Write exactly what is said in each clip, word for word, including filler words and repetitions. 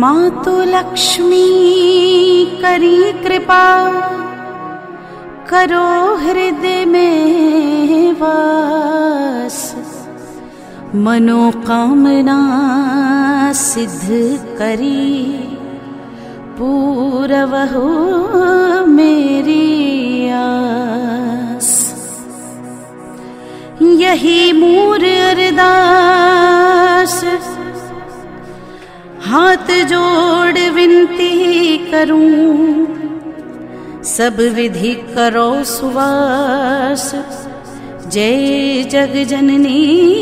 मातु लक्ष्मी करी कृपा, करो हृदय में वास, मनोकामना सिद्ध करी, पूरवहु मेरी आस। यही मूर अरदास, हाथ जोड़ विनती करूं, सब विधि करो सुवास। जय जग जननी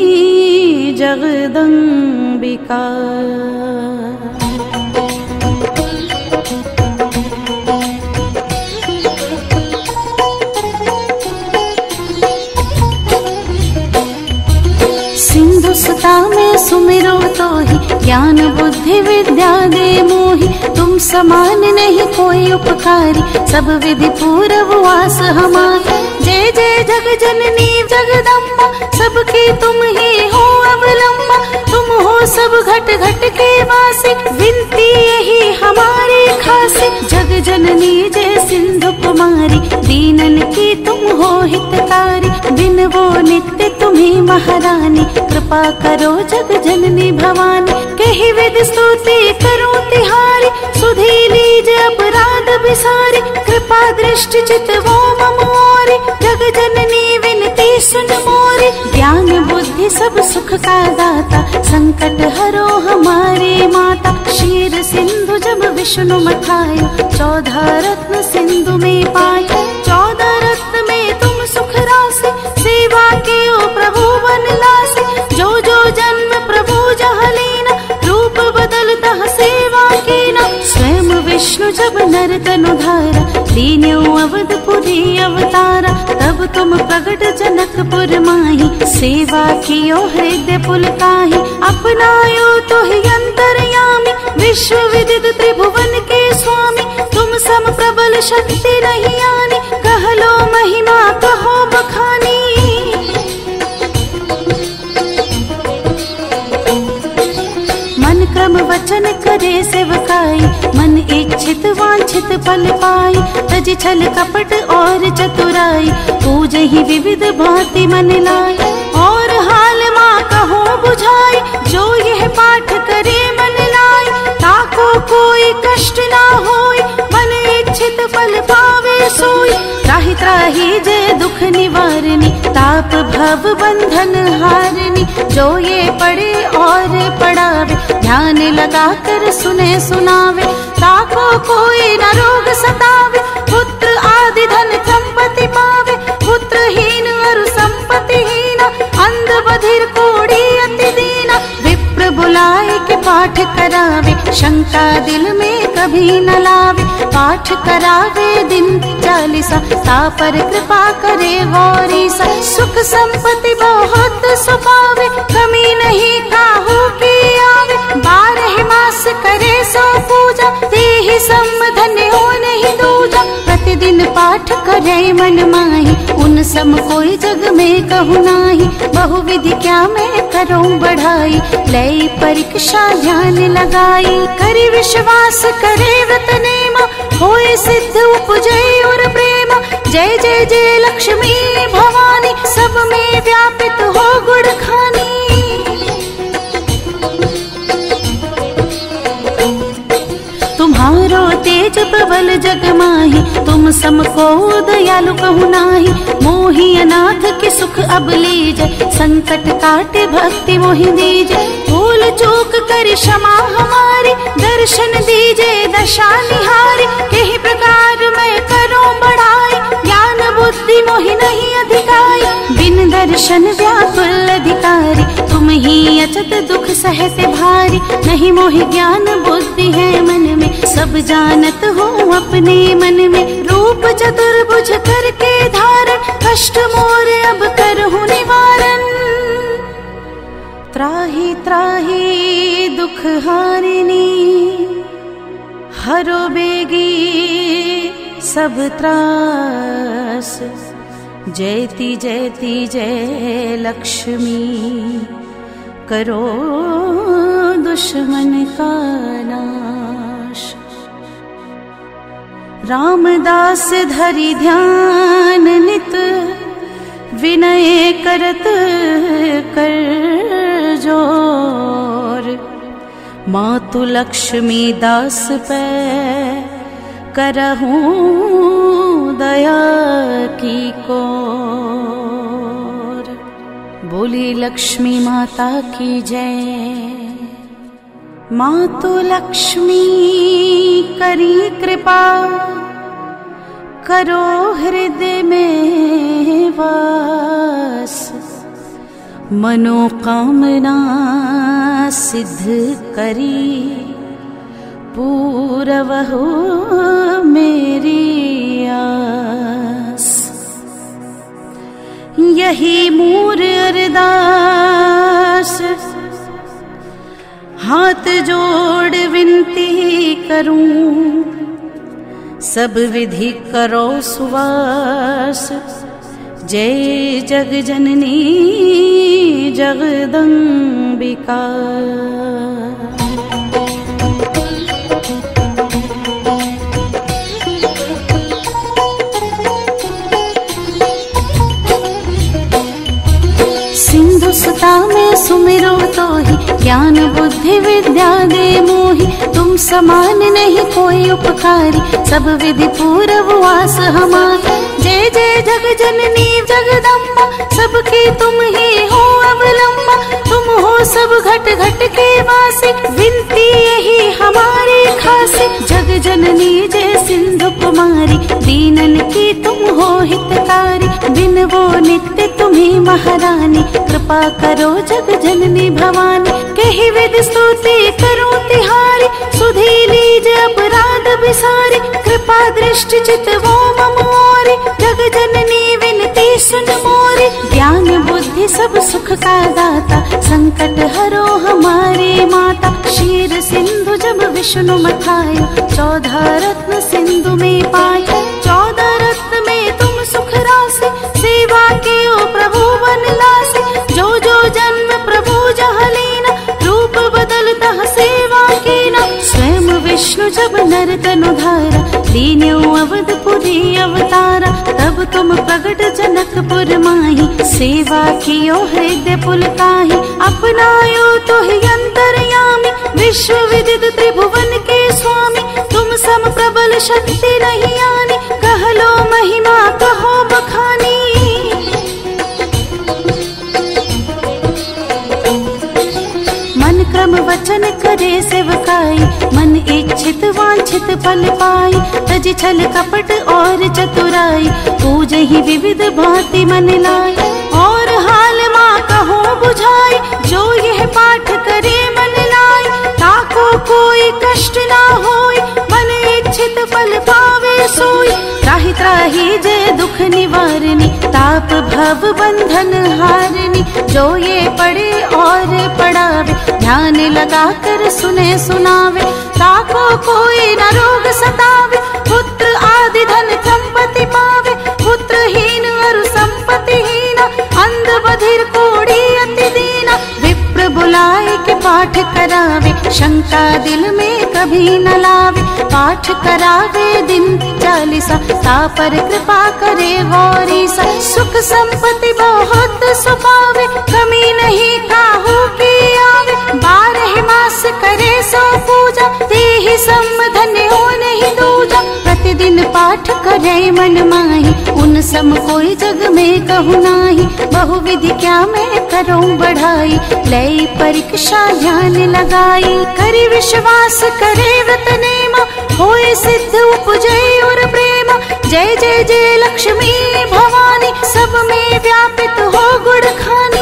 जगदम्बिका। सिंधु सुता में सुमिरो तो ही, ज्ञान बुद्धि विद्या दे मोहि। तुम समान नहीं कोई उपकारी, सब विधि पूरव वास हमारा। जय जय जग जननी जगदम्बा, सबकी तुम ही हो अवलंबा। तुम हो सब घट घट के वासी, विनती यही हमारी खासी। जग जननी जय सिंधु कुमारी, दीनन की तुम हो हितकारी। बिन वो नित्य तुम्ही महारानी, कृपा करो जग जननी भवानी। कही विधि स्तुति करूं तिहारी, सुधी लीज अपराध बिसारी। कृपा दृष्टि चित वो मम ओरी, जग जननी विनती सुन मोरी। ज्ञान बुद्धि सब सुख का दाता, संकट हरो हमारी माता। क्षीर सिंधु जब विष्णु मथायो, चौदह रत्न सिंधु में पाए। चौदह रत्न में तुम सुख राशि, सेवा कियो प्रभु बन लासे। जो जो जन्म प्रभु जह लीना, रूप बदलता सेवा कीना। स्वयं विष्णु जब नर तनु धारा, लीन्यो अवधपुरी अवतारा। तब तुम प्रगट जनकपुर माही, सेवा कियो हृदय पुलकाही। अपनायो तो ही अंतर्यामी, विश्व विदित त्रिभुवन के स्वामी। तुम सम प्रबल शक्ति नहीं आनी, कह लो महिमा कहो बखानी। मन क्रम वचन करे सेवकाई, मन इच्छित वांछित फल पाई। तज छल कपट और चतुराई, पूज ही विविध भांति मन लाई। और हाल माँ कहो बुझाई, जो यह पाठ करे मन लाई। ताको कोई कष्ट ना होई, मन इच्छित फल पावे सोई। त्राहि त्राहि जय दुख निवारणी, ताप भव बंधन हारनी। जो ये पढ़े और पढ़ावे, ध्यान लगा कर सुने सुनावे। ताको कोई न रोग सतावे, पुत्र आदि धन संपत्ति पावे। पुत्रहीन और संपत्तिहीना, अंध बधिर कोढ़ी अति दीना। विप्र बुलाए के पाठ करावे, शंका दिल में कभी न लावे। पाठ करावे दिन चालीसा, ता पर कृपा करे गौरीसा। सुख संपत्ति बहुत सुपावे, कमी नहीं काहू की आवे। बारह मास करे सो पूजा, देहि संबंधन हो नहीं दूजा। प्रतिदिन पाठ करे मन माही, उन सम कोई जग में कहु नाही। बहु विधि क्या मैं करूं बढ़ाई, लय परीक्षा ध्यान लगाई। करी विश्वास करे व्रत नेमा, होए सिद्ध उपजे और प्रेमा। जय जय जय लक्ष्मी भवानी, सब में व्यापित हो गुण खानी। तुम्हारो तेज प्रबल जग माही, तुम सम को दयालु कहु नाही। मोहि अनाथ के सुख अब लीजै, संकट काटे भक्ति मोहि दीजै। भूल चूक कर क्षमा हमारी, दर्शन दीजे दशा निहारी। कही प्रकार मैं करूं बढ़ाई, ज्ञान बुद्धि मोहि नहीं अधिकाई। बिन दर्शन व्याकुल अधिकारी, तुम ही अचत दुख सहते भारी। नहीं मोहि ज्ञान बुद्धि है मन में, सब जानत हो अपने मन में। रूप चतुर्भुज करके धारण, कष्ट मोर अब करहु निवारण। त्राहि त्राहि दुख हारिणी, हरो बेगी सब त्रास। जयति जयति जय लक्ष्मी, करो दुश्मन का नाश। रामदास धरि ध्यान नित, विनय करत कर जोर। मातु लक्ष्मी दास पे करहूं दया की कोर। बोली लक्ष्मी माता की जय। मातु लक्ष्मी करी कृपा, करो हृदय में वास। मनोकामना सिद्ध करी, पूरवहु मेरी आस। यही मूर अरदास, हाथ जोड़ विनती करूं। सब विधि करो सुवास, जय जग जननी जगदम्बिका। सिंधु सुता में सुमिरो तो ही, ज्ञान बुद्धि विद्या दे मोहि। तुम समान नहीं कोई उपकारी, सब विधि पूरव वास हमारा। जय जय जग जननी जगदम्बा, सबकी तुम ही हो अवलंबा। तुम हो सब घट घट के वासी, विनती यही हमारी खासी। जग जननी जय सिंधु कुमारी, दीनन की तुम हो हितकारी। बिन वो नित्य तुम्ही महारानी, कृपा करो जग जननी भवानी। कही विधि स्तुति करो तिहारी, सुधी लीज अपराध बिसारी। कृपा दृष्टि चित वो मम ओरी, जग जननी विनती सुन मोरी। ज्ञान बुद्धि सब सुख का दाता, संकट हरो हमारी माता। क्षीर सिंधु जब विष्णु मथायो, चौदह रत्न सिंधु में पाए। चौदह रत्न में तुम सुख राशि, सेवा के ओ प्रभु बनलासी। जो जो जन्म प्रभु जहाँ लीना, रूप बदलता सेवा कीना। स्वयं विष्णु जब नर तनु धारा, लीन्यो अवधपुरी अवतारा। तब तुम प्रगट जनकपुर माही, सेवा कियो हृदय पुलकाहि। अपनायो तो ही अंतर्यामी, विश्व विदित त्रिभुवन के स्वामी। तुम सम प्रबल शक्ति नहीं आनी, कह लो महिमा कहो बखानी। मन क्रम वचन करे सेवकाई, मन इच्छित वांछित फल पाई। तज छल कपट और चतुराई, पूजहि विविध भांति मन लाई। और हाल माँ कहो बुझाई, जो यह पाठ करे मन लाई। ताको कोई कष्ट ना होई, मन इच्छित फल पावे सोई। त्राहि त्राहि जय दुख निवारनी, ताप भव बंधन हारनी। जो ये पढ़े और पढ़ावे, ध्यान लगा कर सुने सुनावे। ताको कोई न रोग सतावे, पुत्र आदि धन संपत्ति पावे। पुत्रहीन और संपत्तिहीन, अंध बधिर कोढ़ी अति दीना। विप्र बुलाए के पाठ करावे, शंका दिल में कभी न लावे। पाठ करावे दिन चालीसा, ता पर कृपा करे गौरीसा। सुख संपत्ति बहुत सुखावे, कमी नहीं काहू की आवे। बारह मास करे सो पूजा, तेहि सम धन्य हो नहीं दूजा। प्रतिदिन पाठ करे मन माही, उन सम कोई जग में कहु नाही। बहुविधि क्या मैं करूं बढ़ाई, लय परीक्षा ध्यान लगाई। करि विश्वास करे व्रत नेमा, होए सिद्ध उपजे और प्रेम। जय जय जय लक्ष्मी भवानी, सब में व्यापित हो गुण खानी।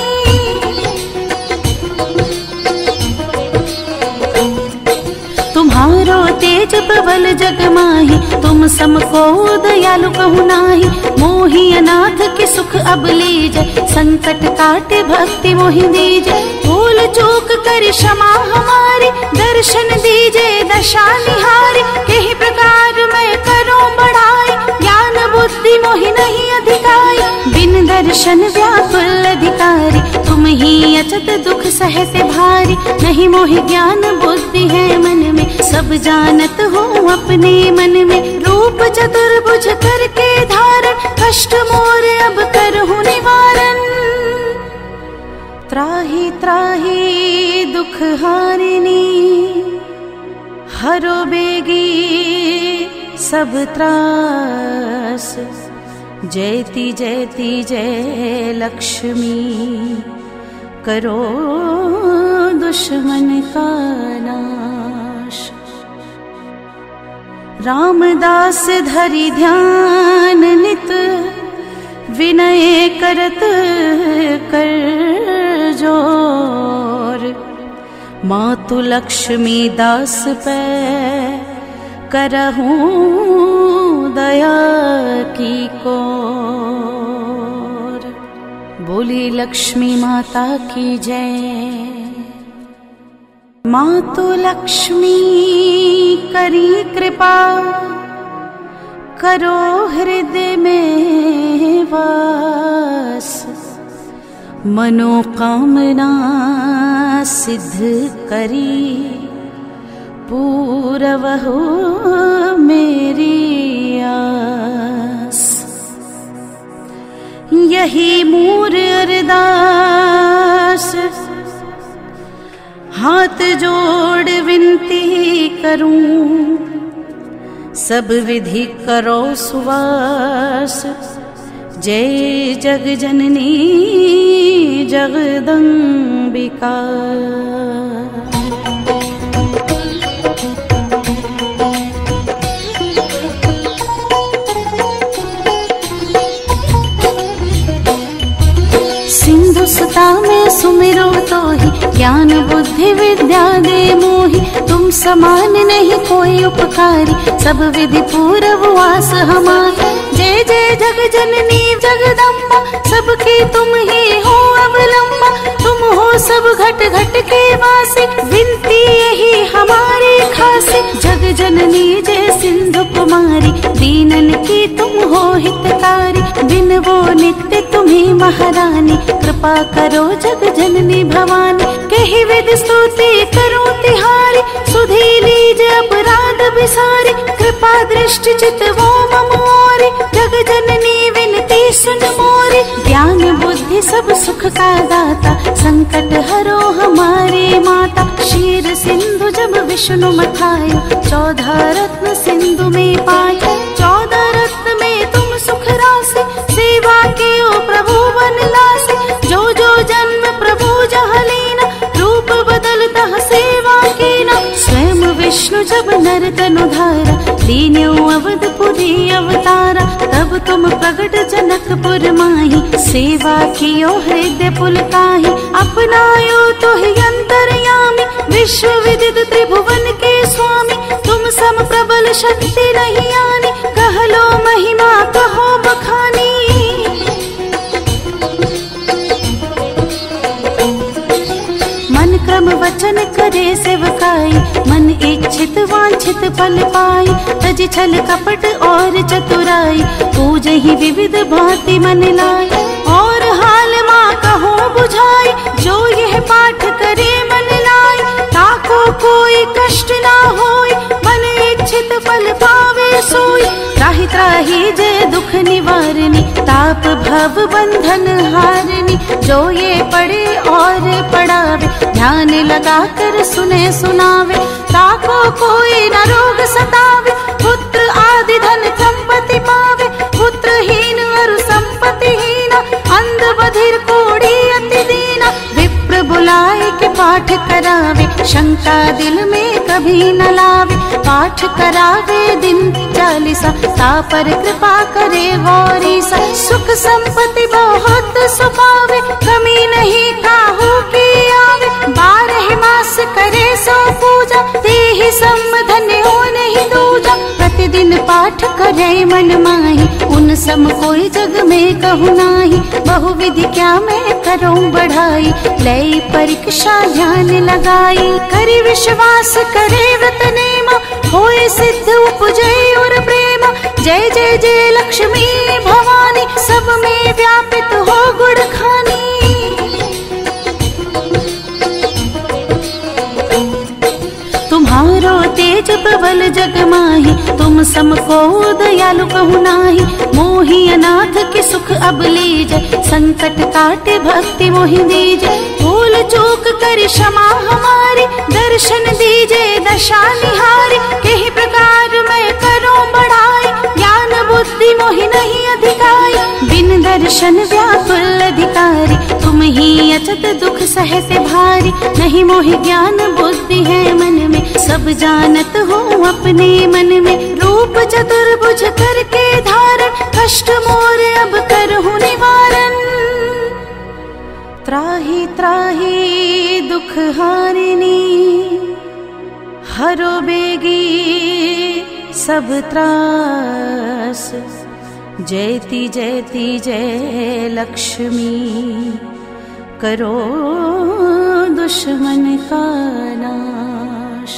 तुम्हारो तेज प्रबल जग माही, तुम समको दयालु कहु नाही। मोहि अनाथ के सुख अब लीजै, संकट काटे भक्ति मोहि दीजै। भूल चूक कर क्षमा हमारी, दर्शन दीजे दशा निहारी। कही प्रकार मैं करूं बढ़ाई, ज्ञान बुद्धि मोहि नहीं अधिकाई। बिन दर्शन व्याकुल अधिकारी, तुम ही अचत दुख सहते भारी। नहीं मोहि ज्ञान बुद्धि है मन में, सब जानत हो अपने मन में। रूप चतुर्भुज करके धारण, कष्ट मोर अब करहु निवारण। त्राहि त्राहि दुख हारिणी, हरो बेगी सब त्रास। जयति जयति जय लक्ष्मी, करो दुश्मन का नाश। रामदास धरि ध्यान नित, विनय करत कर जोर। मातु लक्ष्मी दास पे करहूं दया की कोर। बोली लक्ष्मी माता की जय। मातु लक्ष्मी करी कृपा, करो हृदय में वास। मनोकामना सिद्ध करी, पूरव हो मेरी आस। यही मूर अरदास, हाथ जोड़ विनती करूं। सब विधि करो सुवास, जय जग जननी जगदम्बिका। सिंधु सुता में सुमिरो तो ही, ज्ञान बुद्धि विद्या दे मोहि। तुम समान नहीं कोई उपकारी, सब विधि पूरव वास हमारे। जय जय जग जननी जगदम्बा, सबकी तुम ही हो अवलंबा। तुम हो सब घट घट के वासी, विनती यही हमारी खासी। जग जननी जय सिंधु कुमारी, दीनन की तुम हो हितकारी। बिन वो नित्य तुम्ही महारानी, कृपा करो जग जननी भवानी। कही विधि स्तुति करो तिहारी, सुधी लीज अपराध बिसारी। कृपा दृष्टि चित वो ममोरी, जग जननी विनती सुन मोरी। ज्ञान बुद्धि सब सुख का दाता, संकट हरो हमारी माता। क्षीर सिंधु जब विष्णु मथायो, चौदह रत्न सिंधु में पाए। चौदह रत्न में तुम सुख राशि, सेवा के ओ प्रभु बन लासे। जो जो जन्म प्रभु जह लीना, रूप बदलता सेवा कीना। स्वयं विष्णु जब नर तनु धारा, दीन्यो अवधपुरी अवतारा। तब तुम प्रगट जनकपुर माही, सेवा कियो हृदय पुलकाही। अपनायो तो ही अंतर्यामी, विश्व विदित त्रिभुवन के स्वामी। तुम सम प्रबल शक्ति नहीं आनी, कह लो महिमा कहो बखानी। मन क्रम वचन करे सेवकाई, मन इच्छित वांछित फल पाई। तज छल कपट और चतुराई, पूजे ही विविध भांति मन लाई। और हाल माँ कहो बुझाई, जो यह पाठ करे मन लाई। ताको कोई कष्ट ना होई, मन इच्छित फल पावे सोई। त्राहि त्राहि जय दुख निवारणी, ताप भव बंधन हारनी। जो ये पढ़े और पढ़ावे, ध्यान लगा कर सुने सुनावे। ताको कोई न रोग सतावे, पुत्र आदि धन संपत्ति पावे। पुत्रहीन और संपत्तिहीन, अंध बधिर कोढ़ी अति दीना। विप्र बुलाए के पाठ करावे, शंका दिल में कभी न लावे। पाठ करावे दिन चालीसा, तापर कृपा करे गौरीसा। सुख संपत्ति बहुत सुपावे, कमी नहीं काहू की आवे। बारह मास करे सो पूजा, देहि सम धन्य हो नहीं दूजा। प्रतिदिन पाठ करे मन माही, उन सम कोई जग में कहु नाही। बहु विधि क्या मैं करूं बढ़ाई, लय परीक्षा ध्यान लगाई। करी विश्वास करे व्रत नेमा, होए सिद्ध उपजय और प्रेमा। जय जय जय लक्ष्मी भवानी, सब में व्यापित हो गुण खानी। तुम्हारो तेज प्रबल जग माही, तुम तुम सम को दयालु कहु नाही, मोहि अनाथ के सुख अब लीजे, संकट काटे भक्ति मोहि दीजे। भूल चूक कर क्षमा हमारी, दर्शन दीजे दशा निहारी, कही प्रकार मैं करूं बढ़ाई, ज्ञान बुद्धि मोहि नहीं अधिकाई, बिन दर्शन व्याकुल अधिकारी, तुम ही अचत दुख सहते भारी, नहीं मोहि ज्ञान बुद्धि है मन में, सब जानत हूँ अपने मन में, रूप चतुर्भुज करके धारण, कष्ट मोर अब करहूँ निवारण। त्राहि त्राहि दुख हारिणी, हरो बेगी सब त्रास, जयति जयति जय लक्ष्मी, करो दुश्मन का नाश।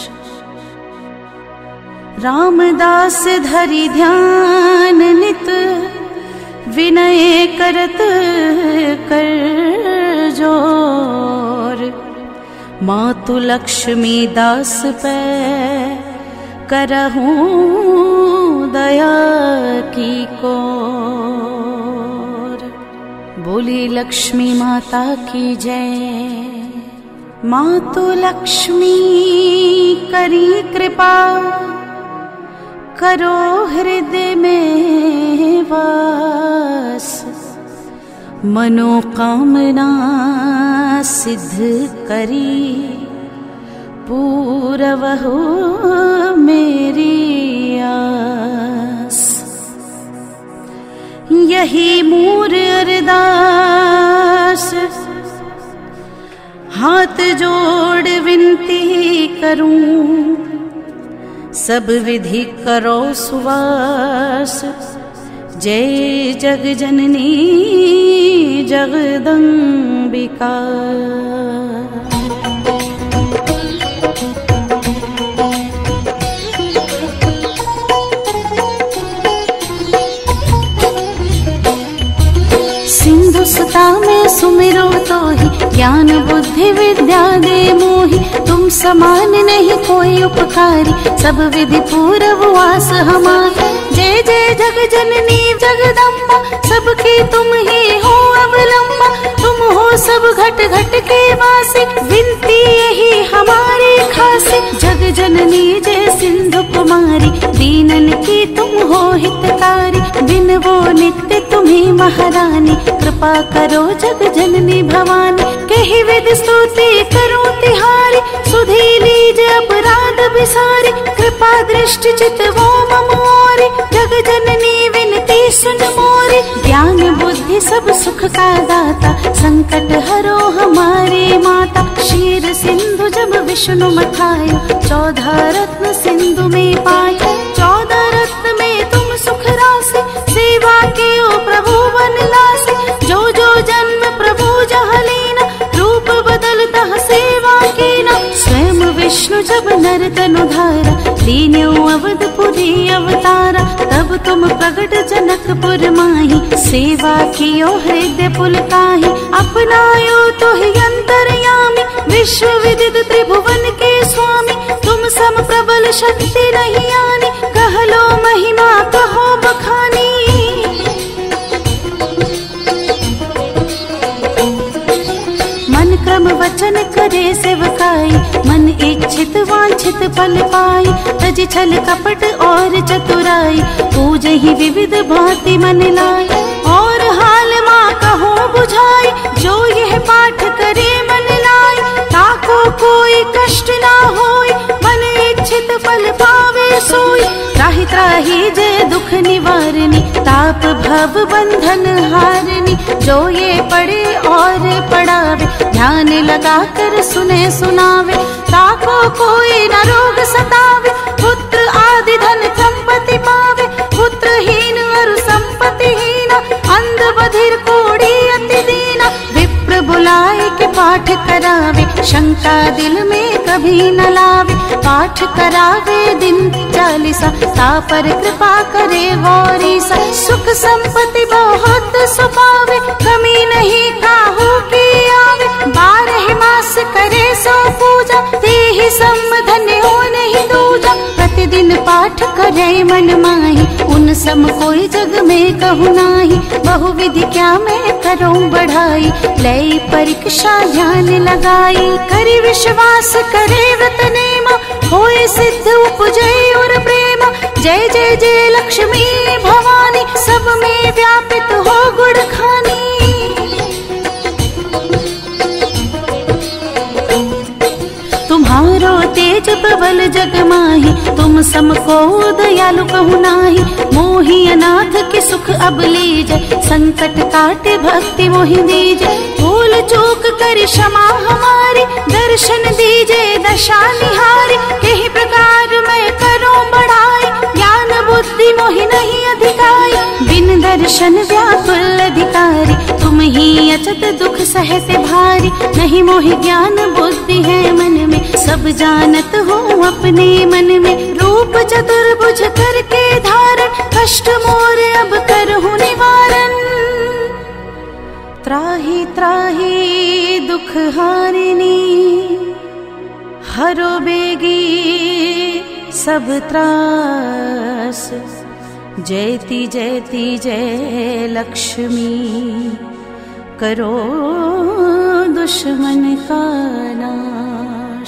रामदास धरि ध्यान नित, विनय करत कर जोर, मातु लक्ष्मी दास पे करहूं दया की कोर। बोली लक्ष्मी माता की जय। मातु लक्ष्मी करी कृपा, करो हृदय में वास, मनोकामना सिद्ध करी, पूरव हो मेरी आस। यही मूर अरदास, हाथ जोड़ विनती करूं, सब विधि करो सुवास, जय जग जननी जगदम्बिका। सिंधु सुता में सुमिरो तो ही, ज्ञान बुद्धि विद्या दे मोहि, तुम समान नहीं कोई उपकारी, सब विधि पूरव वास हमारा। जय जय जग जननी जगदम्बा, सबकी तुम ही हो अवलंबा, तुम हो सब घट घट के वासी, विनती यही हमारी खासी। जग जननी जय सिंधु कुमारी, दीनन की तुम हो हितकारी, बिन वो नित्य तुम्ही महारानी, कृपा करो जग जननी भवानी। कही विध स्तुति करूं तिहारी, सुधी लीज अपराध बिसारी, कृपा दृष्टि चित वो ममोरी, जग जननी विनती सुन मोरी। ज्ञान बुद्धि सब सुख का दाता, संकट हरो हमारी माता। क्षीर सिंधु जब विष्णु मथायो, चौदह रत्न सिंधु में पाए, चौदह रत्न में तुम सुख राशि, सेवा के ओ प्रभु बन लासे। जो जो जन्म प्रभु जहाँ लीना, रूप बदलता सेवा कीना। स्वयं विष्णु जब नर तनु धारा, लीन्यो अवधपुरी अवतारा। तब तुम प्रगट जनकपुर माही, सेवा कियो हृदय पुलकाही। अपनायो तो ही अंतर्यामी, विश्व विदित त्रिभुवन के स्वामी। तुम सम प्रबल शक्ति नहीं आनी, कह लो महिमा कहो बखानी। मन क्रम वचन करे सेवकाई, मन इच्छित वांछित फल पाई। तज छल कपट और चतुराई, पूज ही विविध भांति मन लाई। और हाल माँ कहो बुझाई, जो यह पाठ करे मन लाई। ताको कोई कष्ट ना होई, मन इच्छित फल पावे सोई। त्राहि त्राहि जय दुख निवारणी, ताप भव बंधन हारनी। जो ये पढ़े और पढ़ावे, ध्यान लगा कर सुने सुनावे। ताको कोई न रोग सतावे, पुत्र आदि धन संपत्ति पावे। पुत्रहीन और संपत्तिहीन, अंध बधिर कोढ़ी अति दीना। विप्र बुलाए के पाठ करावे, शंका दिल में कभी न लावे। पाठ करावे दिन चालीसा, ता पर कृपा करे गौरीसा। सुख संपत्ति बहुत सुपावे, कमी नहीं काहू की आवे। बारह मास करे सो पूजा, ते ही सम धन्य हो नहीं दूजा। प्रतिदिन पाठ कर करे मन माही, उन सम कोई जग में कहु नाही। बहुविधि क्या मैं करूं बढ़ाई, लई परीक्षा ध्यान लगाई। करी विश्वास करे व्रत नेमा, होए सिद्ध उपजे और प्रेमा। जय जय जय लक्ष्मी भवानी, सब में व्यापित हो गुण खानी। तुम्हारो तेज प्रबल जग माही, तुम सम को दयालु कहु नाही। मोहि अनाथ के सुख अब लीजै, संकट काटे भक्ति मोहि दीजै। भूल चूक कर क्षमा हमारी, दर्शन दीजे दशा निहारी। कही प्रकार मैं करूं बढ़ाई, ज्ञान बुद्धि मोहि नहीं अधिकाई। बिन दर्शन व्याकुल अधिकारी, तुम ही अचत दुख सहते भारी। नहीं मोहि ज्ञान बुद्धि है मन में, सब जानत हूँ अपने मन में। रूप चतुर्भुज करके धारण, कष्ट मोर अब करहूँ निवारण। त्राहि त्राहि दुख हारिणी, हरो बेगी सब त्रास। जयति जयति जय लक्ष्मी, करो दुश्मन का नाश।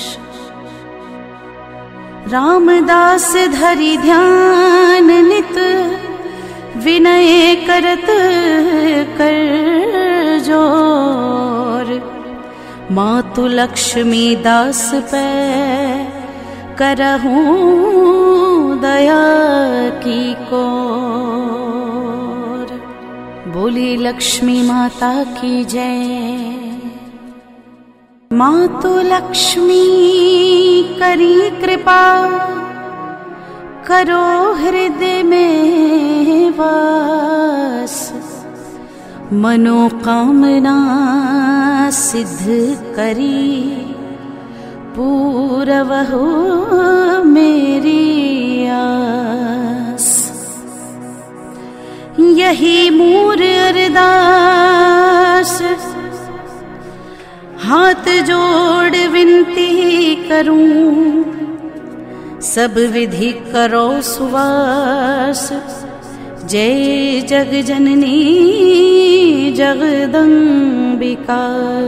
रामदास धरि ध्यान नित, विनय करत कर जोर। मातु लक्ष्मी दास पे करहूं दया की कोर। बोली लक्ष्मी माता की जय। मातु लक्ष्मी करी कृपा, करो हृदय में वास। मनोकामना सिद्ध करी, पूरव हो मेरी आस। यही मूर अरदास, हाथ जोड़ विनती करूं। सब विधि करो सुवास, जय जग जननी जगदम्बिका।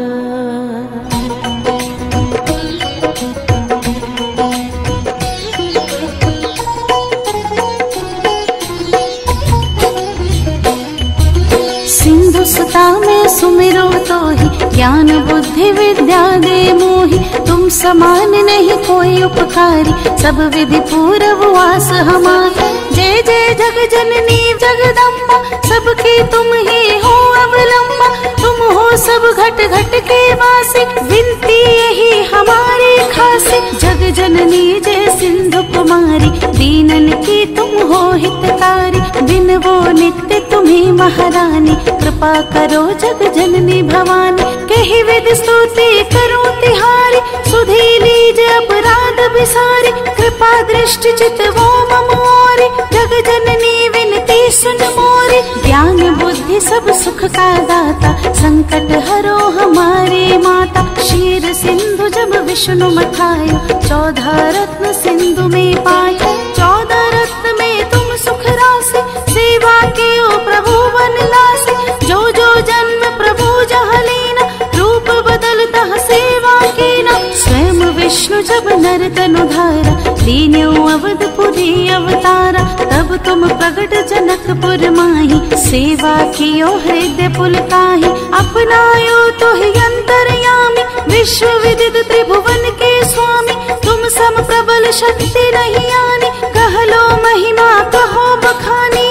सिंधु सुता में सुमिरो तो ही, ज्ञान बुद्धि विद्या दे मोहि। तुम समान नहीं कोई उपकारी, सब विधि पूरव वास हमारा। जय जय जग जननी जगदम्बा, सबकी तुम ही हो अवलंबा। तुम हो सब घट घट के वासी, विनती यही हमारी खासी। जग जननी जय सिंधु कुमारी, दीनन की तुम हो हितकारी। बिन वो नित्य तुम्ही महारानी, कृपा करो जग जननी भवानी। कही विधि स्तुति करूं तिहारी, सुधी लीज अपराध बिसारी। कृपा दृष्टि चित वो मम ओरी, जग जननी विनती सुन मोरी। ज्ञान बुद्धि सब सुख का दाता, संकट हरो हमारी माता। क्षीर सिंधु जब विष्णु मथायो, चौदह रत्न सिंधु में पाए। चौदह रत्न में तुम सुख राशि, सेवा के ओ प्रभु वनलासी। जो जो जन्म प्रभु जहाँ लीना, रूप बदलता सेवा कीना। स्वयं विष्णु जब नर तनु धारा, लीन्यो अवधपुरी अवतारा। तब तुम प्रगट जनकपुर माही, सेवा कियो हृदय पुलकाहि। अपनायो तो ही अंतर्यामी, विश्व विदित त्रिभुवन के स्वामी। तुम सम प्रबल शक्ति नहीं आनी, कह लो महिमा कहो बखानी।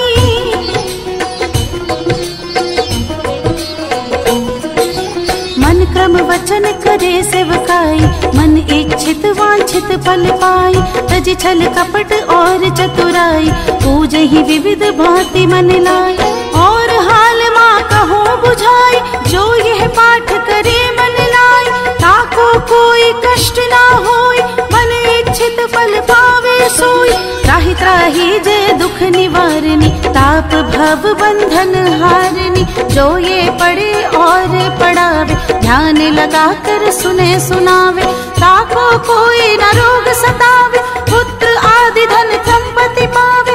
मन क्रम वचन करे सेवकाई, मन इच्छित वांछित फल पाई। तज छल कपट और चतुराई, पूजे ही विविध भांति मन लाई। और हाल माँ कहो बुझाई, जो यह पाठ करे मन लाई। ताको कोई कष्ट ना होई, मन इच्छित फल पावे सोई। त्राहि त्राहि जय दुख निवारणी, ताप भव बंधन हारनी। जो ये पढ़े और पढ़ावे, ध्यान लगा कर सुने सुनावे। ताको कोई न रोग सतावे, पुत्र आदि धन संपत्ति पावे।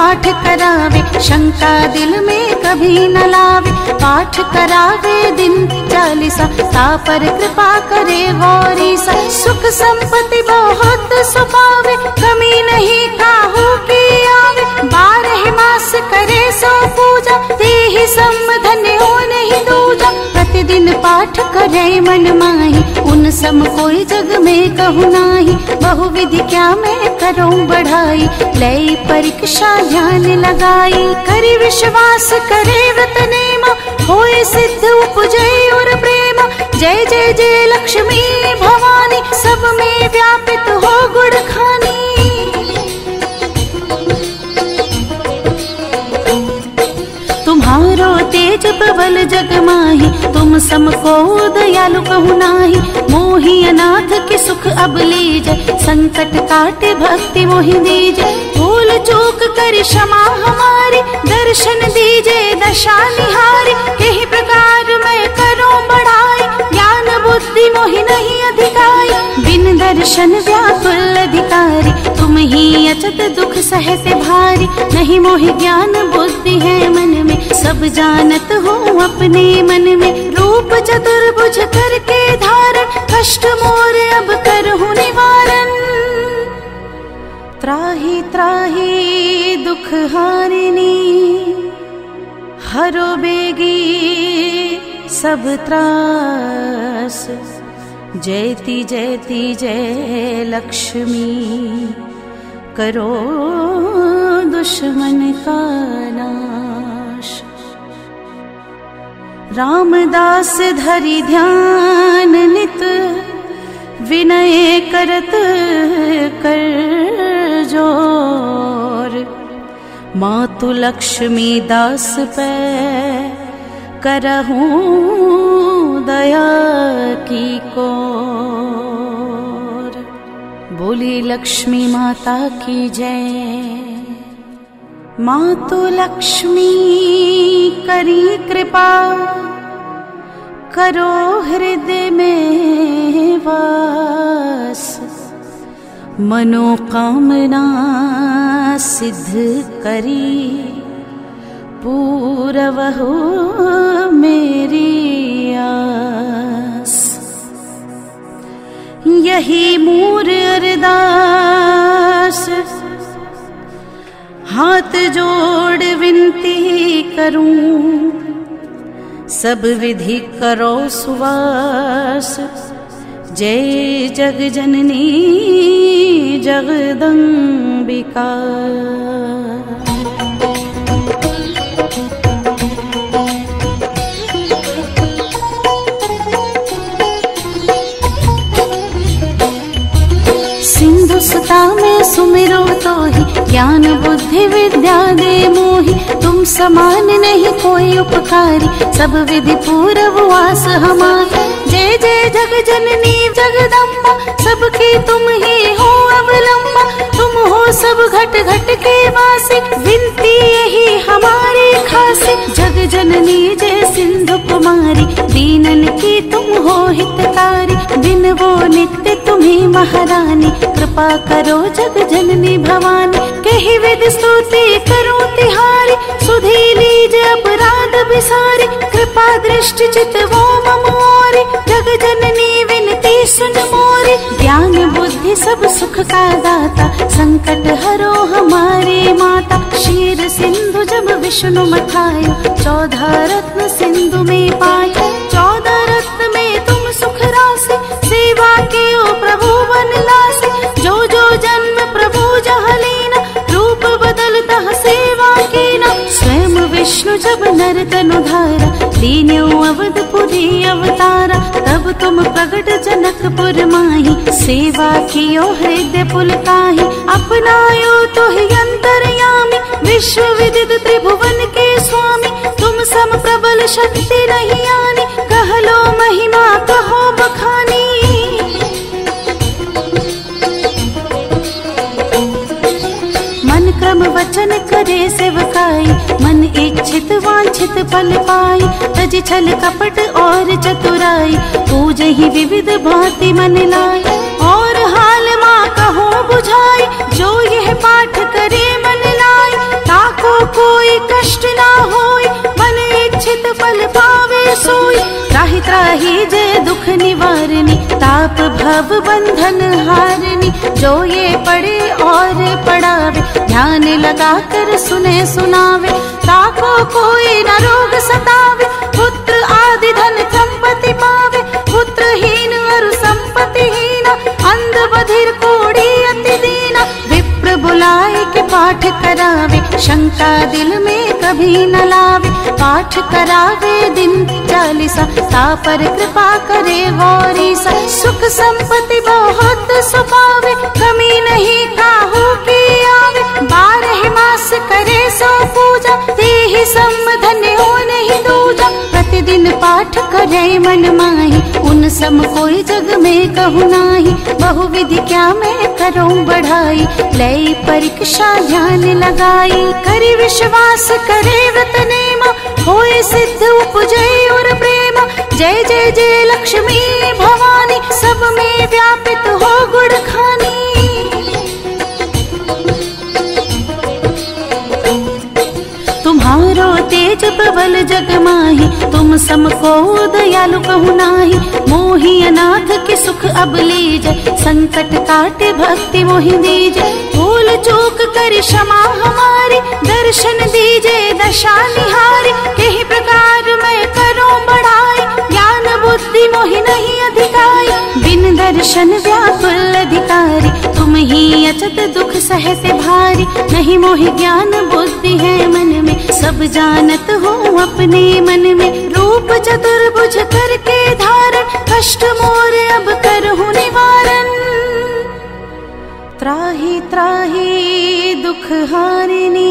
पाठ करावे, शंका दिल में कभी न लावे। पाठ करावे दिन चालीसा, ता पर कृपा करे गौरी सा। सुख संपत्ति बहुत सुपावे, कमी नहीं काहू की आवे। बारह मास करे सो पूजा, ते ही संधन्य हो नहीं दूजा। प्रतिदिन पाठ करे मन माही, उन सम कोई जग में कहु नाही। बहुविधि क्या मैं करूं बढ़ाई, लय परीक्षा ध्यान लगाई। करी विश्वास करे व्रत नेमा, होए सिद्ध उपजे और प्रेमा। जय जय जय लक्ष्मी भवानी, सब में व्यापित हो गुण खानी। तुम्हारो तेज प्रबल जग माही, तुम समको दयालु कहु नाही। मोहि अनाथ के सुख अब लीजे, संकट काटे भक्ति मोहि दीजे। भूल चूक कर क्षमा हमारी, दर्शन दीजे दशा निहारी। यही प्रकार मैं करूं बढ़ाई, ज्ञान बुद्धि मोहि नहीं अधिकाई। बिन दर्शन व्याकुल अधिकारी, तुम ही अचत दुख सहते भारी। नहीं मोहि ज्ञान बुद्धि है मन में, सब जानत हूँ अपने मन में। रूप चतुर्भुज करके धारण, कष्ट मोर अब करहूँ निवारण। त्राहि त्राहि दुख हारिणी, हरो बेगी सब त्रास। जयति जयति जय लक्ष्मी, करो दुश्मन का नाश। रामदास धरि ध्यान नित, विनय करत कर जोर। मातु लक्ष्मी दास पे करहूं दया की कोर। बोली लक्ष्मी माता की जय। मातु लक्ष्मी करी कृपा, करो हृदय में वास। मनोकामना सिद्ध करी, पूरव हो मेरी आस। यही मूर अरदास, हाथ जोड़ विनती करूं। सब विधि करो सुवास, जय जग जननी जगदम्बिका। सिंधु सुता में सुमिरो तो ही, ज्ञान बुद्धि विद्या दे मोहि। तुम समान नहीं कोई उपकारी, सब विधि पूरव वास हमारा। जय जय जग जननी जगदम्बा, सबकी तुम ही हो अवलंबा। तुम हो सब घट घट के वासी, विनती यही हमारी खासी। जग जननी जय सिंधु कुमारी, दीनन की तुम हो हितकारी। दिन वो नित्य तुम्ही महारानी, कृपा करो जग जननी भवानी। कही विधि स्तुति करो तिहारी, सुधी लीज अपराध बिसारी। कृपा दृष्टि चित वो ममोरी, जग जननी विनती सुन मोरी। ज्ञान बुद्धि सब सुख का दाता, संकट हरो हमारी माता। क्षीर सिंधु जब विष्णु मथायो, चौदह रत्न सिंधु में पाए। चौदह रत्न में तुम सुख राशि, सेवा के ओ प्रभु वन लासी। जो जो जन्म प्रभु जहाँ लीना, रूप बदलता सेवा कीना। स्वयं विष्णु जब नर तनु धारा, लीन्यो अवधपुरी अवतारा। तब तुम प्रगट जनकपुर माही, सेवा कियो हृदय पुलकाही। अपनायो तो ही अंतर्यामी, विश्व विदित त्रिभुवन के स्वामी। तुम सम प्रबल शक्ति नहीं आनी, कह लो महिमा कहो बखानी। मन क्रम वचन करे सेवकाई, मन इच्छित वांछित फल पाई। तज छल कपट और चतुराई, पूजे ही विविध भांति मन लाई। और हाल माँ कहो बुझाई, जो यह पाठ करे मन लाई। ता भव बंधन हारनी। जो ये पढ़े और पढ़ावे, ध्यान लगा कर सुने सुनावे, ताको कोई न रोग सतावे। पुत्र आदि धन संपत्ति पावे, पुत्रहीन अरु संपत्तिहीन, अंध बधिर कोढ़ी अति दीना। विप्र बुलाए के पाठ करावे, शंका दिल में कभी न लावे। पाठ करावे दिन चालीसा, ता पर कृपा करे गौरीसा। सुख संपत्ति बहुत सुपावे, कमी नहीं काहू की आवे। बारह मास करे सो पूजा, तेहि सम धन्य हो नहीं दूजा। प्रतिदिन पाठ करे मन माही, उन सम कोई जग में कहु नाही। बहु विधि क्या मैं करूं बढ़ाई, लई परीक्षा ध्यान लगाई। करी विश्वास करे व्रत नेमा, होए सिद्ध उपजे और प्रेम। जय जय जय लक्ष्मी भवानी, सब में व्यापित हो गुण खानी। तुम्हारो तेज प्रबल जग माही, तुम समको दयालु कहु नाही। मोहि अनाथ के सुख अब लीजे, संकट काटे भक्ति मोहि दीजे। भूल चूक कर क्षमा हमारी, दर्शन दीजे दशा निहारी। कही प्रकार मैं करूं बढ़ाई, ज्ञान बुद्धि मोहि नहीं अधिकाई। बिन दर्शन व्याकुल अधिकारी, तुम ही अचत दुख सहते भारी। नहीं मोहि ज्ञान बुद्धि है मन में, सब जानत हूँ अपने मन में। रूप चतुर्भुज करके धारण, कष्ट मोर अब करहूँ निवारण। त्राहि त्राहि दुख हारिणी,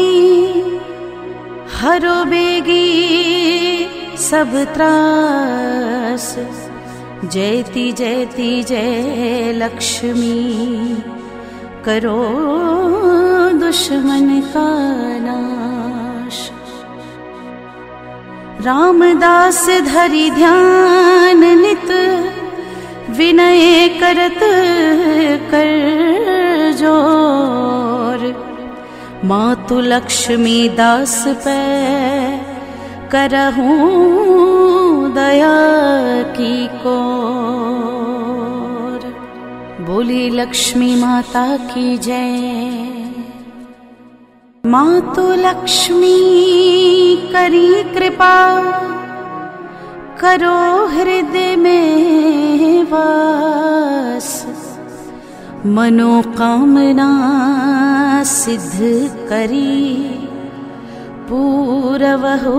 हरो बेगी सब त्रास। जयति जयति जय लक्ष्मी, करो दुश्मन का नाश। रामदास धरि ध्यान नित, विनय करत कर जोर। मातु लक्ष्मी दास पे करहूं दया की कोर। बोली लक्ष्मी माता की जय। मातु लक्ष्मी करी कृपा, करो हृदय में वास। मनोकामना सिद्ध करी, पूरव हो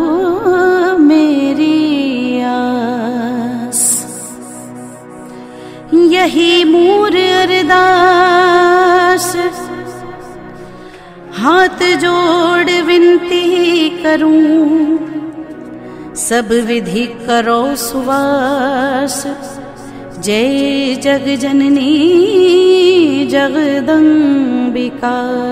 मेरी आस। यही मूर अरदास, हाथ जोड़ विनती करूं। सब विधि करो सुवास, जय जग जननी जगदम्बिका।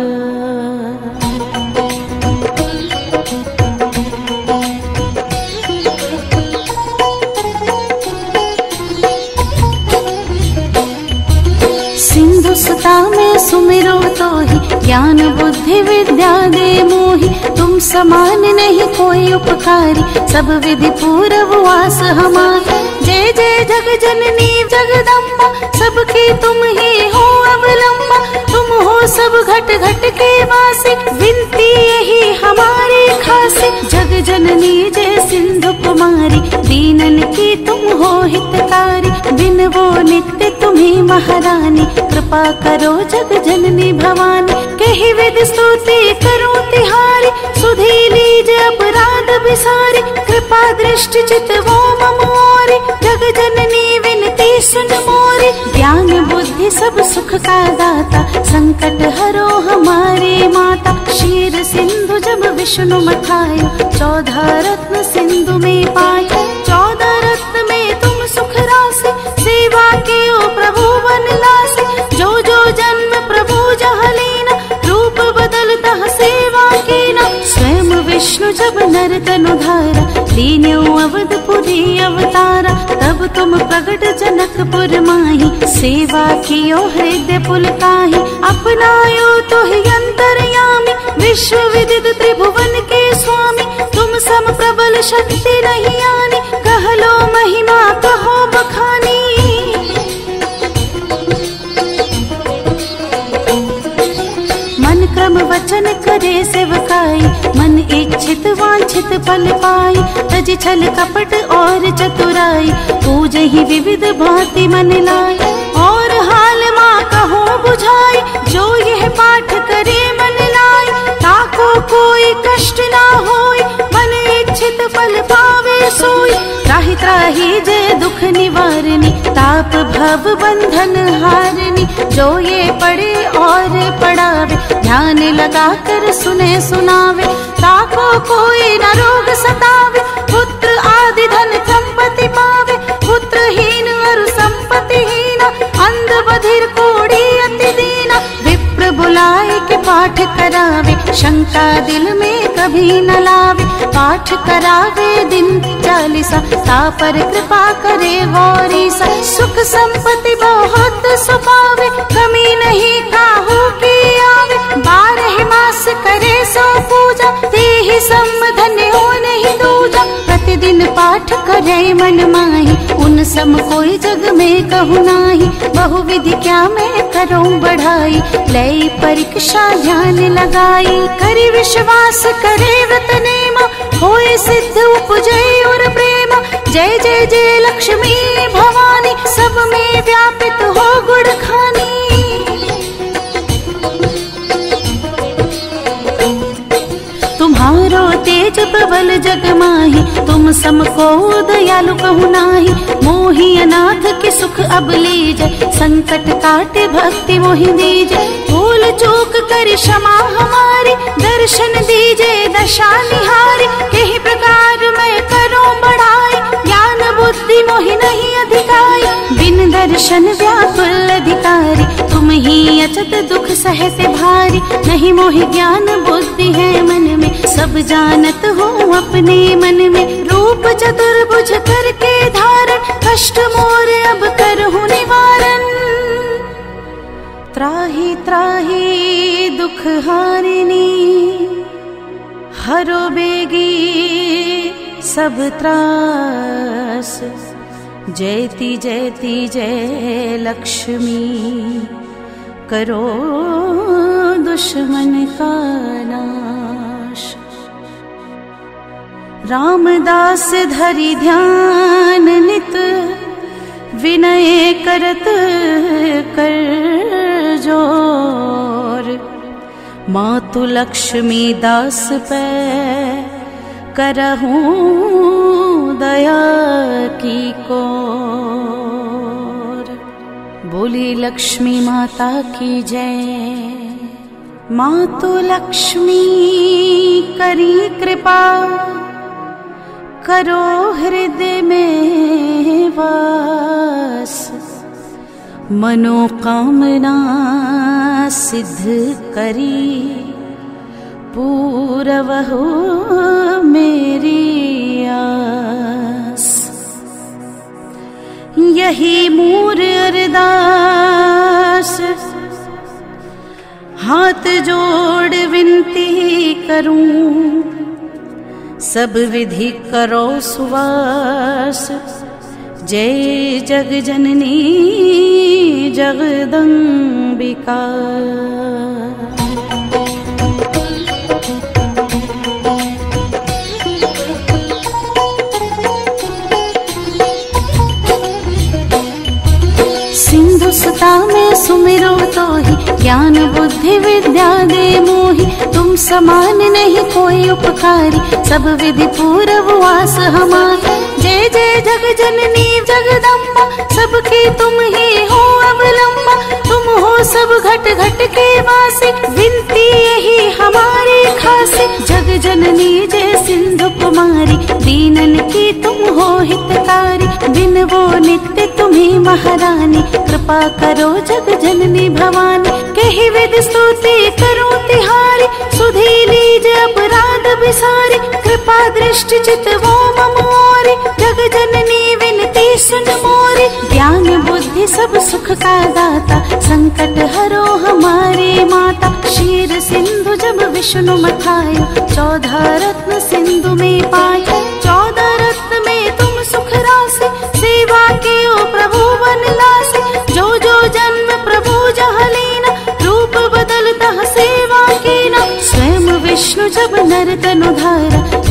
सिंधु सुता में सुमिरो तो ही, ज्ञान बुद्धि विद्या दे मोहि। तुम समान नहीं कोई उपकारी, सब विधि पूरव वास हमारा। जय जय जग जननी जगदम्बा, सबकी तुम ही हो अवलंबा। तुम हो सब घट घट के वासी, विनती यही हमारी खासी। जग जननी जय सिंधु कुमारी, दीनन की तुम हो हितकारी। बिन वो नित्य तुम्ही महारानी, कृपा करो जग जननी भवानी। कही विधि स्तुति करूं तिहारी, सुधी लीज अपराध बिसारी। कृपा दृष्टि चित वो ममोरी, जग जननी विनती सुन मोरी। ज्ञान बुद्धि सब सुख का दाता, संकट हरो हमारी माता। क्षीर सिंधु जब विष्णु मथायो, चौदह रत्न सिंधु में पाए। चौदह रत्न में तुम सुख राशि, सेवा के ओ प्रभु बन लासे। जो जो जन्म प्रभु जहाँ लीना, रूप बदलता सेवा कीना। स्वयं विष्णु जब नर तनु धारा, लीन्यो अवधपुरी अवतारा। तब तुम प्रगट जनकपुर माही, सेवा कियो हृदय पुलकाही। अपनायो तो ही अंतर्यामी, विश्व विदित त्रिभुवन के स्वामी। तुम सम प्रबल शक्ति नहीं आनी, कह लो महिमा कहो बखानी। क्रम वचन करे सेवकाई, मन इच्छित वांछित फल पाई। तज छल कपट और चतुराई, पूजहि विविध भांति मन लाई। और हाल माँ कहो बुझाई, जो यह पाठ करे मन लाई। ताको कोई कष्ट ना होई, मन इच्छित फल पावे सोई। त्राहि त्राहि जय दुख निवारणी, ताप भव बंधन हारनी। जो ये पढ़े और पढ़ावे, ध्यान लगा कर सुने सुनावे। ताको कोई न रोग सतावे, पुत्र आदि धन संपत्ति पावे। पुत्रहीन और संपत्तिहीन, अंध बधिर कोढ़ी अति दीना। विप्र बुलाए के पाठ करावे, शंका दिल में कभी न लावे। पाठ करावे दिन चालीसा, ता पर कृपा करे गौरीसा। सुख संपत्ति बहुत सुपावे, कमी नहीं काहू की आवे। बारह मास करे सो पूजा, देहि सम धन्य हो नहीं दूजा। प्रतिदिन पाठ करे मन माही, उन सम कोई जग में कहु नाही। बहुविधि क्या मैं करूं बढ़ाई, लय परीक्षा ध्यान लगाई। करि विश्वास करे व्रत नेमा, होए सिद्ध उपजय और प्रेम। जय जय जय लक्ष्मी भवानी, सब में व्यापित हो गुण खानी। तुम्हारो तेज प्रबल जग माही, तुम सम को दयालु कहु नाही। मोहि अनाथ के सुख अब लीजै, संकट काटे भक्ति मोहि दीजै। भूल चूक कर क्षमा हमारी, दर्शन दीजे दशा निहारी। कही प्रकार मैं करूं बढ़ाई, ज्ञान बुद्धि मोहि नहीं अधिकाई। बिन दर्शन व्याकुल अधिकारी, तुम ही अचत दुख सहते भारी। नहीं मोहि ज्ञान बुद्धि है मन में, सब जानत हूँ अपने मन में। रूप चतुर्भुज करके धारण, कष्ट मोर अब करहूँ निवारण। त्राहि त्राहि दुख हारिणी, हरो बेगी सब त्रास। जयति जयति जय लक्ष्मी, करो दुश्मन का नाश। रामदास धरि ध्यान नित, विनय करत कर जोर। मातु लक्ष्मी दास पे करहूं दया की कोर। बोली लक्ष्मी माता की जय। मातु लक्ष्मी करी कृपा, करो हृदय में वास। मनोकामना सिद्ध करी, पूरवहु मेरी आस। यही मूर अरदास, हाथ जोड़ विनती करूं। सब विधि करो सुवास, जय जग जननी जगदम्बिका। सिंधु सुता में सुमिरो तो ही, ज्ञान बुद्धि विद्या दे मोहि। तुम समान नहीं कोई उपकारी, सब विधि पूरव वास हमारा। जय जय जग जननी जगदम्बा, सबकी तुम ही हो अवलंबा। तुम हो सब घट घट के वासी, विनती यही हमारी खासी। जग जननी जय सिंधु कुमारी, दीनन की तुम हो हितकारी। दिन वो नित्य तुम्ही महारानी, कृपा करो जग जननी भवानी। कही विधि स्तुति करूं तिहारी, सुधी लीज अपराध बिसारी। कृपा दृष्टि चित वो मम मोरी, जग जननी विनती सुन मोरी। ज्ञान बुद्धि सब सुख का दाता, संकट हरो हमारी माता। क्षीर सिंधु जब विष्णु मथायो, चौदह रत्न सिंधु में पाए। चौदह रत्न में तुम सुख राशि, सेवा के ओ प्रभु वनलासी। जो जो जन्म प्रभु जह लीना, रूप बदलता सेवा के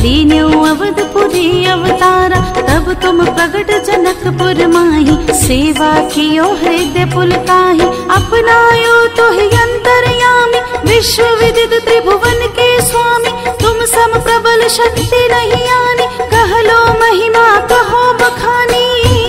लीन्यो अवधपुरी अवतारा, तब तुम प्रगट जनकपुर माही। सेवा कियो हृदय पुलकाहि, अपनायो तो ही अंतर्यामी। विश्व विदित त्रिभुवन के स्वामी, तुम सम प्रबल शक्ति नहीं आनी। कह लो महिमा कहो बखानी,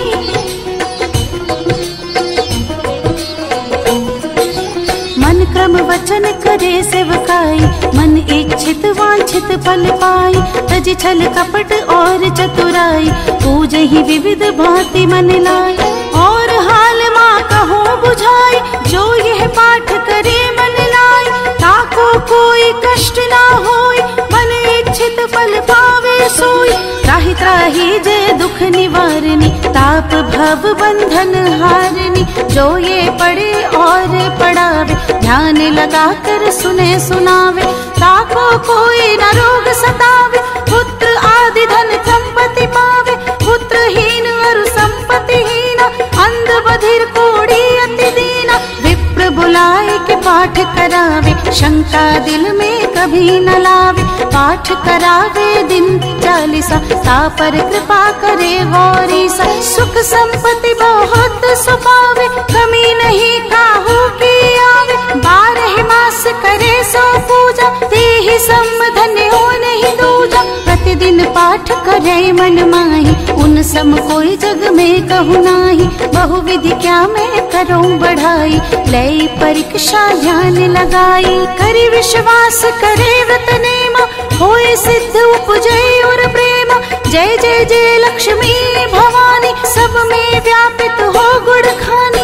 मन क्रम वचन करे सेवकाई। मन इच्छित वांछित फल पाई, तज छल कपट और चतुराई। पूजहि विविध भांति मन लाई, और हाल माँ कहो बुझाई। जो यह पाठ करे मन लाई, ताको कोई कष्ट ना होई। मन इच्छित फल पावे सोई, त्राहि त्राहि जय दुख निवारणी। ताप भव बंधन हारनी, जो ये पढ़े और पढ़ावे। ध्यान लगा कर सुने सुनावे, ताको कोई न रोग सतावे। पुत्र आदि धन संपत्ति पावे, पुत्रहीन और संपत्तिहीन। अंध बधिर कोढ़ी अति दीना, विप्र बुलाए के पाठ करावे। शंका दिल में कभी न लावे, पाठ करावे दिन चालीसा। ता पर कृपा करे गौरीसा, सुख संपत्ति बहुत सुपावे। कमी नहीं काहू की आवे, बारह मास करे सो पूजा। तेहि सम धन्य हो नहीं दूजा, प्रतिदिन पाठ करे मन माही। उन सम कोई जग में कहु नाही, बहुविधि क्या मैं करूं बढ़ाई। लय परीक्षा ध्यान लगाई, करि विश्वास करे व्रत नेमा। होए सिद्ध उपजे और प्रेम, जय जय जय लक्ष्मी भवानी। सब में व्यापित हो गुण खानी,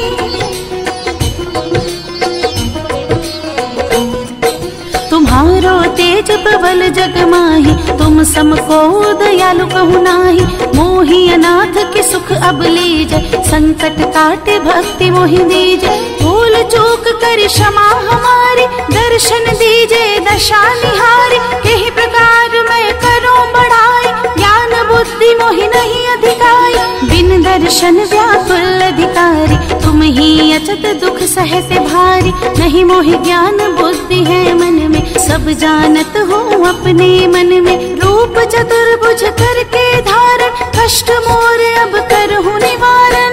तुम्हारो तेज प्रबल जग माही। तुम समको दयालु कहु नाही, मोहि अनाथ के सुख अब लीजै। संकट काटे भक्ति मोहि दीजै, भूल चूक कर क्षमा हमारी। दर्शन दीजे दशा निहारी, यही प्रकार मैं करूं बढ़ाई। ज्ञान बुद्धि मोहि नहीं अधिकाई, बिन दर्शन व्याकुल अधिकारी। तुम ही अचत दुख सहते भारी, नहीं मोहि ज्ञान बुद्धि है मन में। सब जानत हूँ अपने मन में, रूप चतुर्भुज करके धारण। कष्ट मोर अब करहूँ निवारण,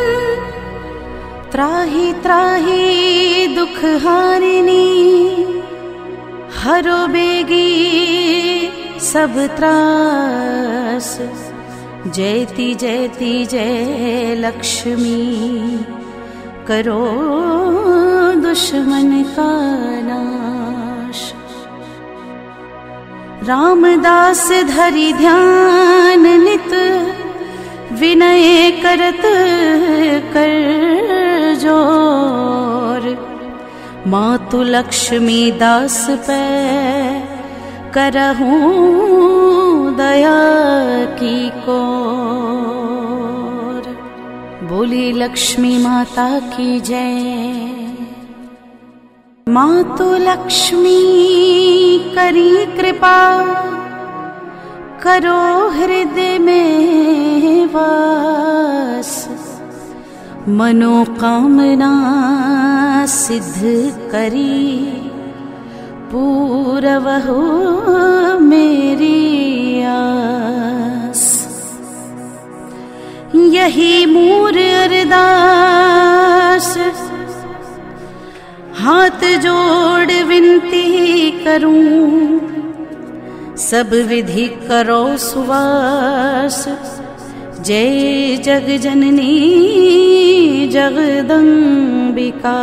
त्राहि त्राहि दुख हारिणी। हरो बेगी सब त्रास, जयति जयति जय लक्ष्मी। करो दुश्मन का नाश, रामदास धरि ध्यान नित। विनय करत कर जोर, मातु लक्ष्मी दास पे करहूं दया की कोर। बोली लक्ष्मी माता की जय। मातु लक्ष्मी करी कृपा, करो हृदय में वास। मनोकामना सिद्ध करी, पूरव हो मेरी आस। यही मूर अरदास, हाथ जोड़ विनती करूं। सब विधि करो सुवास, जय जग जननी जगदम्बिका।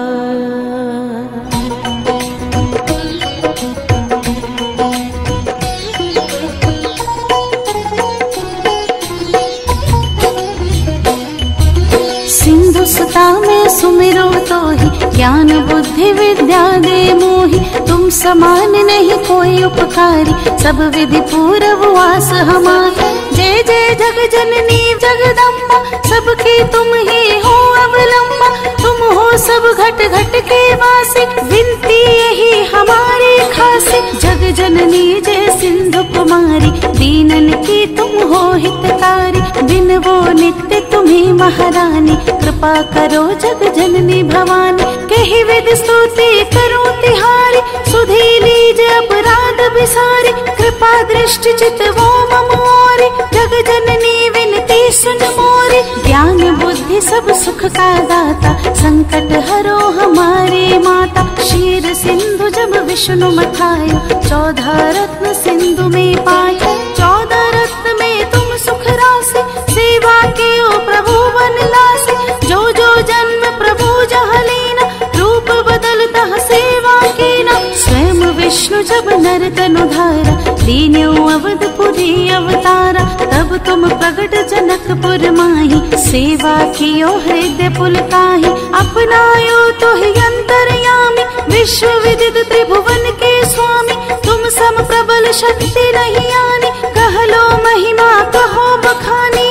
सिंधु सुता में सुमिरो तो ही, ज्ञान बुद्धि विद्या दे मोहि। तुम समान नहीं कोई उपकारी, सब विधि पूरव वास हमारा। जय जय जग जननी जगदम्बा, सबकी तुम ही हो अवलंबा। तुम हो सब घट घट के वासी, विनती यही हमारी खासी। जग जननी जय सिंधु कुमारी, दीनन की तुम हो हितकारी। बिन वो नित्य तुम्ही महारानी, कृपा करो जग जननी भवानी। कही विद स्तुति करो तिहारी, सुधी लीज नीज अपराध बिसारे, कृपा दृष्टि चित वो ममोरे, जग जननी विनती सुन मोरे। ज्ञान बुद्धि सब सुख का दाता, संकट हरो हमारी माता। क्षीर सिंधु जब विष्णु मथायो, चौदह रत्न सिंधु में पाए। चौदह रत्न में तुम सुख राशि, सेवा के ओ प्रभु बन लासे। जो जो जन्म प्रभु जहाँ लीना, रूप बदलता सेवा कीना। स्वयं विष्णु जब नर तनु धारा, लीन्यो अवधपुरी अवतारा। तब तुम प्रगट जनकपुर माही, सेवा कियो हृदय पुलकाही। अपनायो तो ही अंतर्यामी, विश्व विदित त्रिभुवन के स्वामी। तुम सम प्रबल शक्ति नहीं आनी, कह लो महिमा कहो बखानी।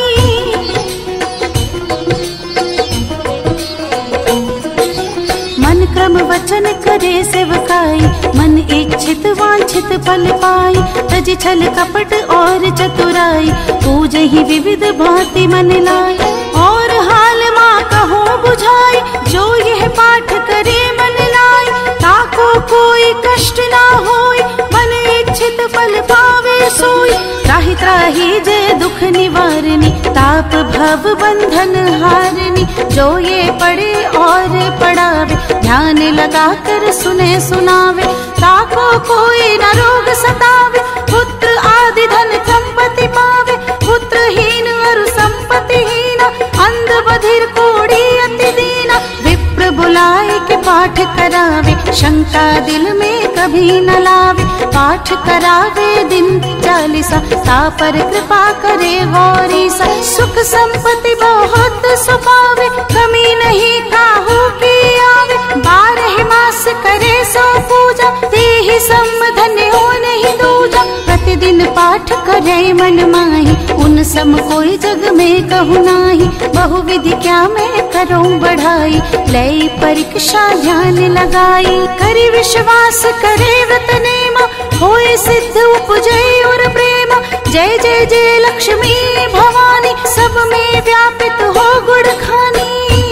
मन क्रम वचन करे सेवकाई, मन इच्छित वांछित फल पाई। तज छल कपट और चतुराई, पूज ही विविध भांति मन लाई। और हाल माँ कहो बुझाई, जो यह पाठ करे मन लाई। ताको कोई कष्ट ना होई, मन इच्छित फल पावे सोई। त्राहि त्राहि जय दुख निवारणी, ताप भव बंधन हारनी। जो ये पढ़े और पढ़ावे, ध्यान लगा कर सुने सुनावे। ताको कोई न रोग सतावे, पुत्र आदि धन संपत्ति पावे। पुत्रहीन और संपत्तिहीन, अंध बधिर कोढ़ी अति दीना। विप्र बुलाए के पाठ करावे, शंका दिल में कभी न लावे। पाठ करावे दिन चालीसा, ता पर कृपा करे गौरीसा। सुख संपत्ति बहुत सुपावे, कमी नहीं काहू की आवे। बारह मास करे सो पूजा, तेहि सम धन्य हो नहीं दूजा। प्रतिदिन पाठ करे मन माही, उन सम कोई जग में कहु नाही। बहुविधि क्या मैं करूं बढ़ाई, लय परीक्षा ध्यान लगाई। करि विश्वास करे व्रत नेमा, होए सिद्ध उपजे और प्रेमा। जय जय जय लक्ष्मी भवानी, सब में व्यापित हो गुण खानी।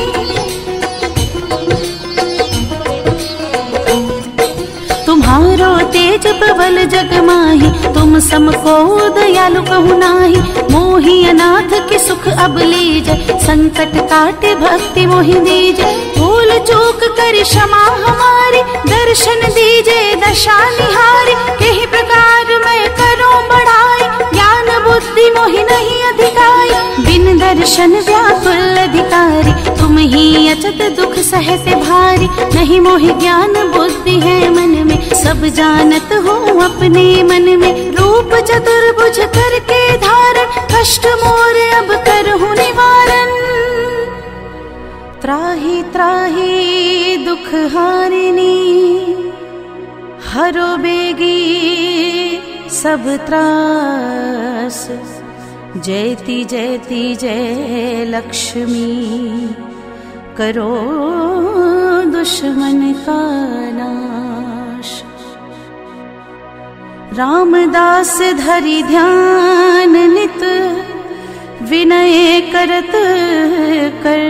तुम्हारो तेज प्रबल जग माही, तुम सम को दयालु कहु नाही। मोहि अनाथ के सुख अब लीजे, संकट काटे भक्ति मोहि दीजे। भूल चूक कर क्षमा हमारी, दर्शन दीजे दशा निहारी। कही प्रकार मैं करूं बढ़ाई, ज्ञान बुद्धि मोहि नहीं अधिकाई। बिन दर्शन व्याकुल अधिकारी, तुम ही अचत दुख सहते भारी। नहीं मोहि ज्ञान बुद्धि है मन में, सब जानत हूँ अपने मन में। रूप चतुर्भुज करके धारण, कष्ट मोर अब करहूँ निवारण। त्राहि त्राहि दुख हारिणी, हरो बेगी सब त्रास। जयति जयति जय लक्ष्मी, करो दुश्मन का नाश। रामदास धरि ध्यान नित, विनय करत कर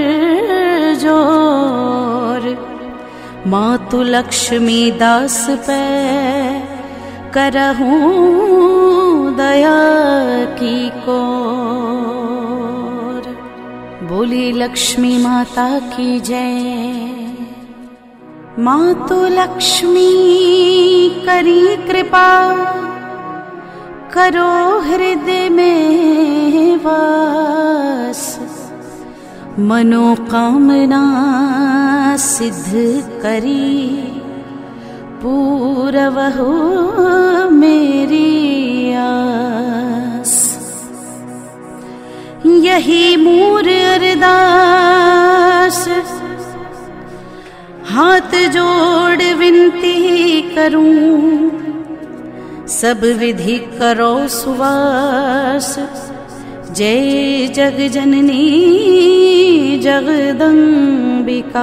जोर। मातु लक्ष्मी दास पे, करहूं दया की कोर। बोली लक्ष्मी माता की जय। मातु लक्ष्मी करी कृपा, करो हृदय में वास। मनोकामना सिद्ध करी, पूरवहु मेरी आस। यही मूर अरदास, हाथ जोड़ विनती करूं। सब विधि करो सुवास, जय जग जननी जगदम्बिका।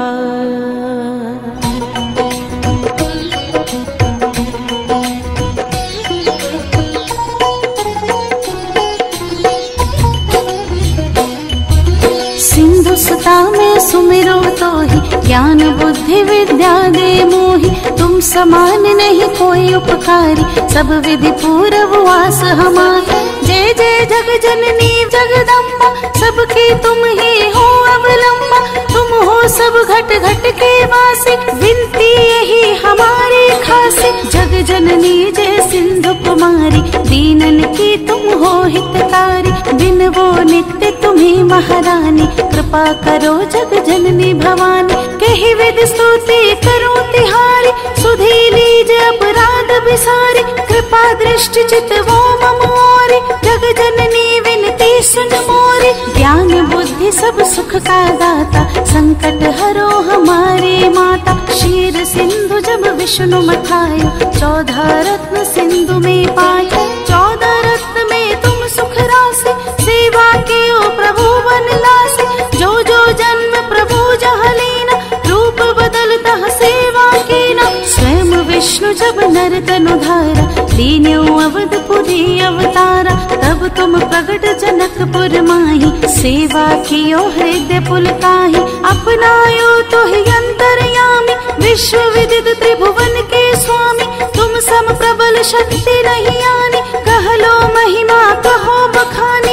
सिंधु सुता में सुमिरो तो ही, ज्ञान बुद्धि विद्या दे मोहि, तुम समान नहीं कोई उपकारी, सब विधि पूरव वास हमारे। जय जय जग जननी जगदम्बा, सबकी तुम ही हो अवलंबा, तुम हो सब घट घट के वासी, विनती यही हमारी खासी। जग जननी जय सिंधु कुमारी, दीनन की तुम हो हितकारी, बिन वो नित्य तुम्ही महारानी, कृपा करो जग जननी भवानी। कही विधि स्तुति करूं तिहारी, सुधी लीज अपराध बिसारी, कृपा दृष्टि चित वो मम ओरी, जग जननी विनती सुन मोरी। ज्ञान बुद्धि सब सुख का दाता, संकट हरो हमारी माता। क्षीर सिंधु जब विष्णु मथायो, चौदह रत्न सिंधु में पाए। चौदह रत्न में तुम सुख राशि, सेवा कियो प्रभु बन लासे। जो जो जन्म प्रभु जहाँ लीना, रूप बदलता सेवा कीना। स्वयं विष्णु जब नर तनु धारा, लीन्यो अवधपुरी अवतारा। तब तुम प्रगट जनकपुर माही, सेवा कियो हृदय पुलकाही। अपनायो तो ही अंतर्यामी, विश्व विदित त्रिभुवन के स्वामी। तुम सम प्रबल शक्ति नहीं आनी, कह लो महिमा कहो बखानी।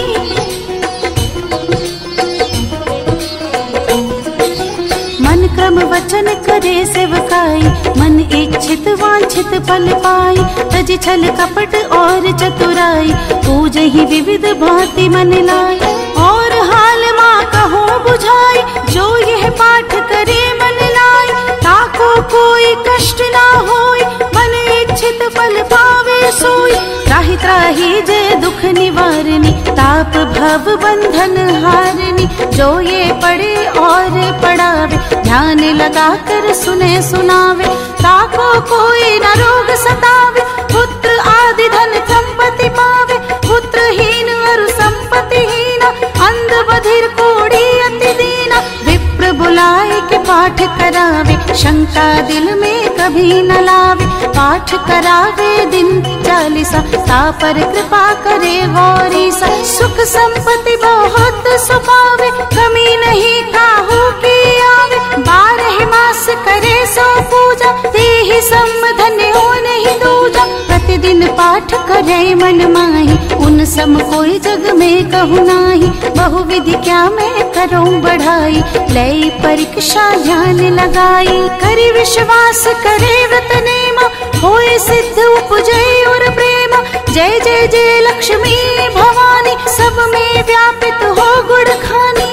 मन क्रम वचन करे सेवकाई, मन इच्छित वांछित फल पाई। तज छल कपट और चतुराई, पूज ही विविध भांति मन लाई। और हाल माँ कहो बुझाई, जो यह पाठ करे मन लाई। ताको कोई कष्ट ना होई, मन इच्छित फल पावे सोई। त्राहि त्राहि जय दुख निवारणी, ताप भव बंधन हारनी। जो ये पढ़े और पढ़ावे, ध्यान लगा कर सुने सुनावे। ताको कोई न रोग सतावे, पुत्र आदि धन संपत्ति पावे। पुत्रहीन और संपत्तिहीना, अंध बधिर कोढ़ी अति दीना। विप्र बुलाए के पाठ करावे, शंका दिल में कभी न लावे। पाठ करावे दिन चालीसा, ता पर कृपा करे गौरीसा। सुख संपत्ति बहुत सुपावे, कमी नहीं काहू की आवे। बारह मास करे सो पूजा, देहि सम धन्य हो नहीं दूजा। प्रतिदिन पाठ करे मन माही, उन सम कोई जग में कहु नाही। बहु विधि क्या मैं करूं बढ़ाई, लय परीक्षा ध्यान लगाई। करि विश्वास करे व्रत नेमा, होए सिद्ध उपजे और प्रेम। जय जय जय लक्ष्मी भवानी, सब में व्यापित हो गुण खानी।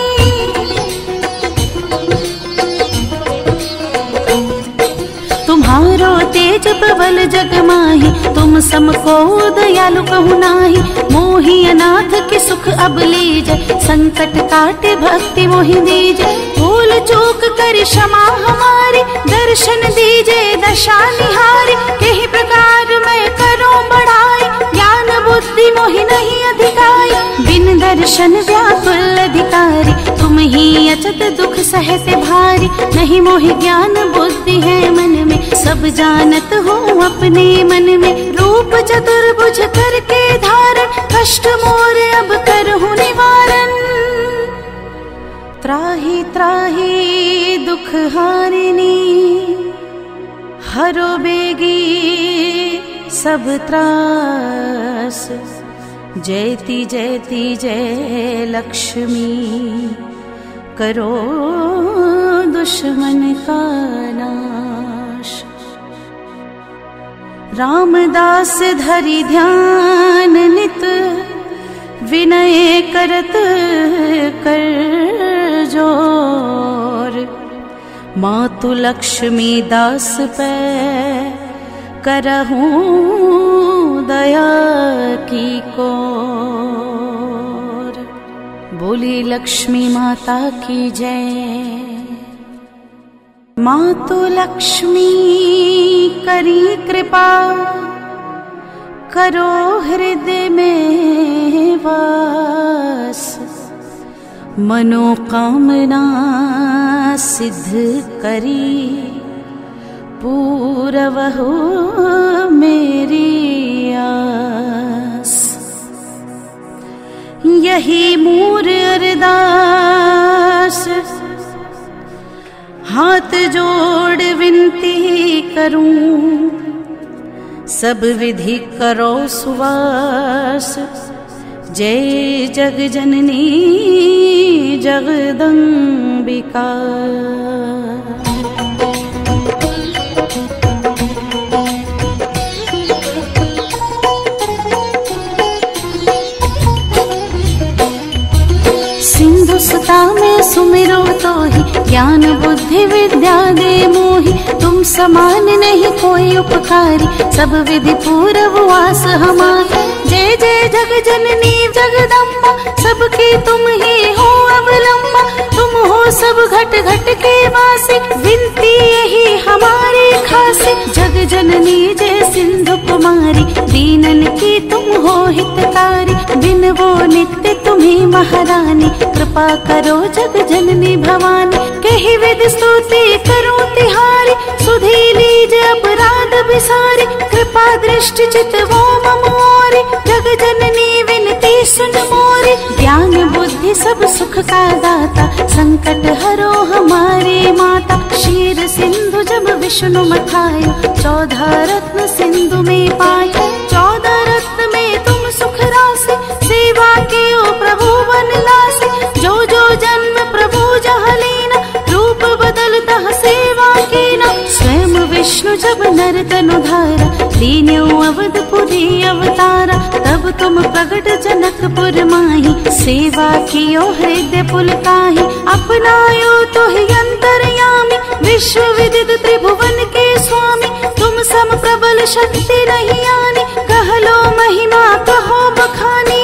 तुम्हारो तेज प्रबल जग माही, तुम सम को दयालु कहु नाही। मोहि अनाथ के सुख अब लीजै, संकट काटे भक्ति मोहि दीजै। भूल चूक कर क्षमा हमारी, दर्शन दीजे दशा निहारी। कही प्रकार मैं करूं बढ़ाई, ज्ञान बुद्धि मोहि नहीं अधिकाई। बिन दर्शन व्याकुल अधिकारी, तुम ही अचत दुख सहते भारी। नहीं मोहि ज्ञान बुद्धि है मन में, सब जानत हो अपने मन में। रूप चतुर्भुज करके धारण, कष्ट मोर अब करहु निवारण। त्राहि त्राहि दुख हारिणी, हरो बेगी सब त्रास। जयति जयति जय लक्ष्मी, करो दुश्मन का नाश। रामदास धरि ध्यान नित, विनय करत कर जोर। मातु लक्ष्मी दास पे करहूं दया की कोर। बोली लक्ष्मी माता की जय। मातु लक्ष्मी करी कृपा, करो हृदय में वास। मनोकामना सिद्ध करी, पूरव हो मेरी आस। यही मूर अरदास हाथ जोड़ विनती करूं, सब विधि करो सुवास। जय जग जननी जगदम्बिका। सिंधु सुता में सुमिरो तो ही, ज्ञान बुद्धि विद्या दे मोहि। तुम समान नहीं कोई उपकारी, सब विधि पूरव वास हमारा। जय जय जग जननी जगदम्बा, सबकी तुम ही हो अवलंबा। तुम हो सब घट घट के वासी, विनती यही हमारी खासी। जग जननी जय सिंधु कुमारी, दीनन की तुम हो हितकारी। बिन वो नित्य तुम्ही महारानी, कृपा करो जग जननी भवानी। कही विधि स्तुति करो तिहारी, सुधी लीज अपराध बिसारी। कृपा दृष्टि चित वो मम ओरी, जग जननी विनती सुन मोरी। ज्ञान बुद्धि सब सुख का दाता, संकट हरो हमारी माता। क्षीर सिंधु जब विष्णु मथायो, चौदह रत्न सिंधु में पाए। चौदह रत्न में तुम सुख राशि, सेवा के ओ प्रभु बन लासी। जो जो जन्म प्रभु जहाँ लीना, रूप बदलता सेवा कीना। स्वयं विष्णु जब नर तनु धारा, लीन्यो अवधपुरी अवतारा। तब तुम प्रगट जनकपुर माही, सेवा कियो हृदय पुलकाहि। अपनायो तो ही अंतर्यामी, विश्व विदित त्रिभुवन के स्वामी। तुम सम प्रबल शक्ति नहीं आनी, कह लो महिमा कहो बखानी।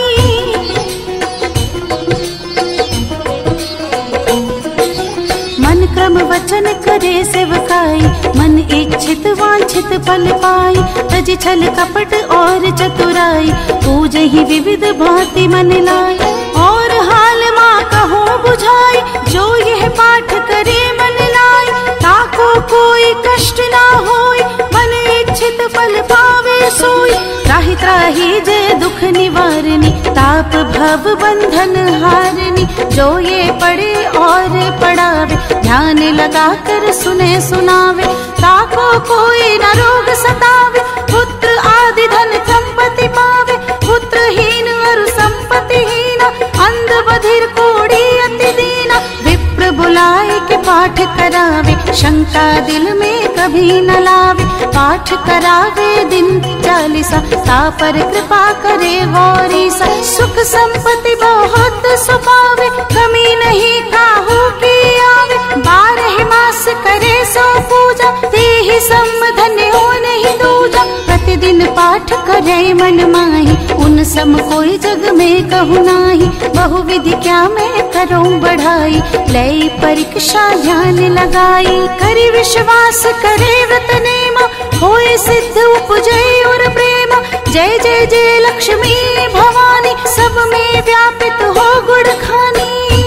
मन क्रम वचन करे सेवकाई, मन इच्छित वांछित फल पाई। तज छल कपट और चतुराई, पूजहि विविध भांति मन लाई। और हाल माँ कहो बुझाई, जो यह पाठ करे मन लाई। ताको कोई कष्ट ना होई, मन इच्छित फल पावे सोई। त्राहि त्राहि जय दुख निवारणी, ताप भव बंधन हारनी। जो ये पढ़े और पढ़ावे, ध्यान लगा कर सुने सुनावे। ताको कोई न रोग सतावे, पुत्र आदि धन संपत्ति पावे। पुत्रहीन और संपत्तिहीन, अंध बधिर कोढ़ी अति दीना। विप्र बुलाए के पाठ करावे, शंका दिल में कभी न लावे। पाठ करावे दिन चालीसा, ता पर कृपा करे गौरीसा। सुख संपत्ति बहुत सुपावे, कमी नहीं काहू की आवे। बारह मास करे सो पूजा, तेहि सम धन्य हो नहीं दूजा। प्रतिदिन पाठ करे मन माही, उन सम कोई जग में कहु नाही। बहु विधि क्या मैं करूं बढ़ाई, लई परीक्षा ध्यान लगाई। करी विश्वास करे व्रत नेमा, होए सिद्ध उपजे और प्रेम। जय जय जय लक्ष्मी भवानी, सब में व्यापित हो गुण खानी।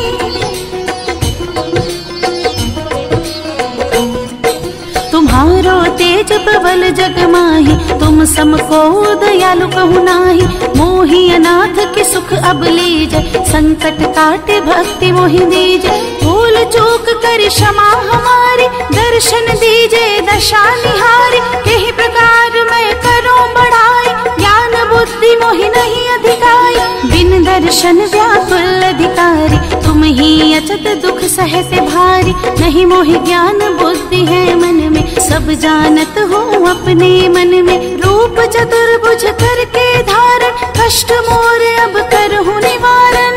तुम्हारो तेज प्रबल जग माही, तुम समको दयालु कहु नाही। मोहि अनाथ के सुख अब लीजे, संकट काटे भक्ति मोहि दीजे। भूल चूक कर क्षमा हमारी, दर्शन दीजे दशा निहारी। यही प्रकार मैं करूं बढ़ाई, ज्ञान बुद्धि मोहि नहीं अधिकाई। बिन दर्शन व्याकुल अधिकारी, तुम ही अचत दुख सहते भारी। नहीं मोहि ज्ञान बुद्धि है मन में, सब जानत हूँ अपने मन में। रूप चतुर्भुज करके धारण, कष्ट मोर अब करहूँ निवारण।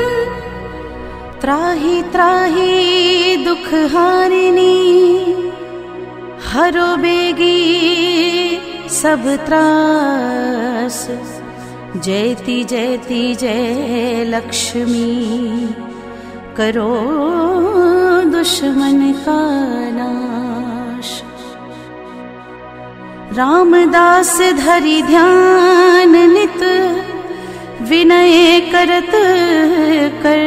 त्राहि त्राहि दुख हारिणी, हरो बेगी सब त्रास। जयति जयति जय लक्ष्मी, करो दुश्मन का नाश। रामदास धरि ध्यान नित, विनय करत कर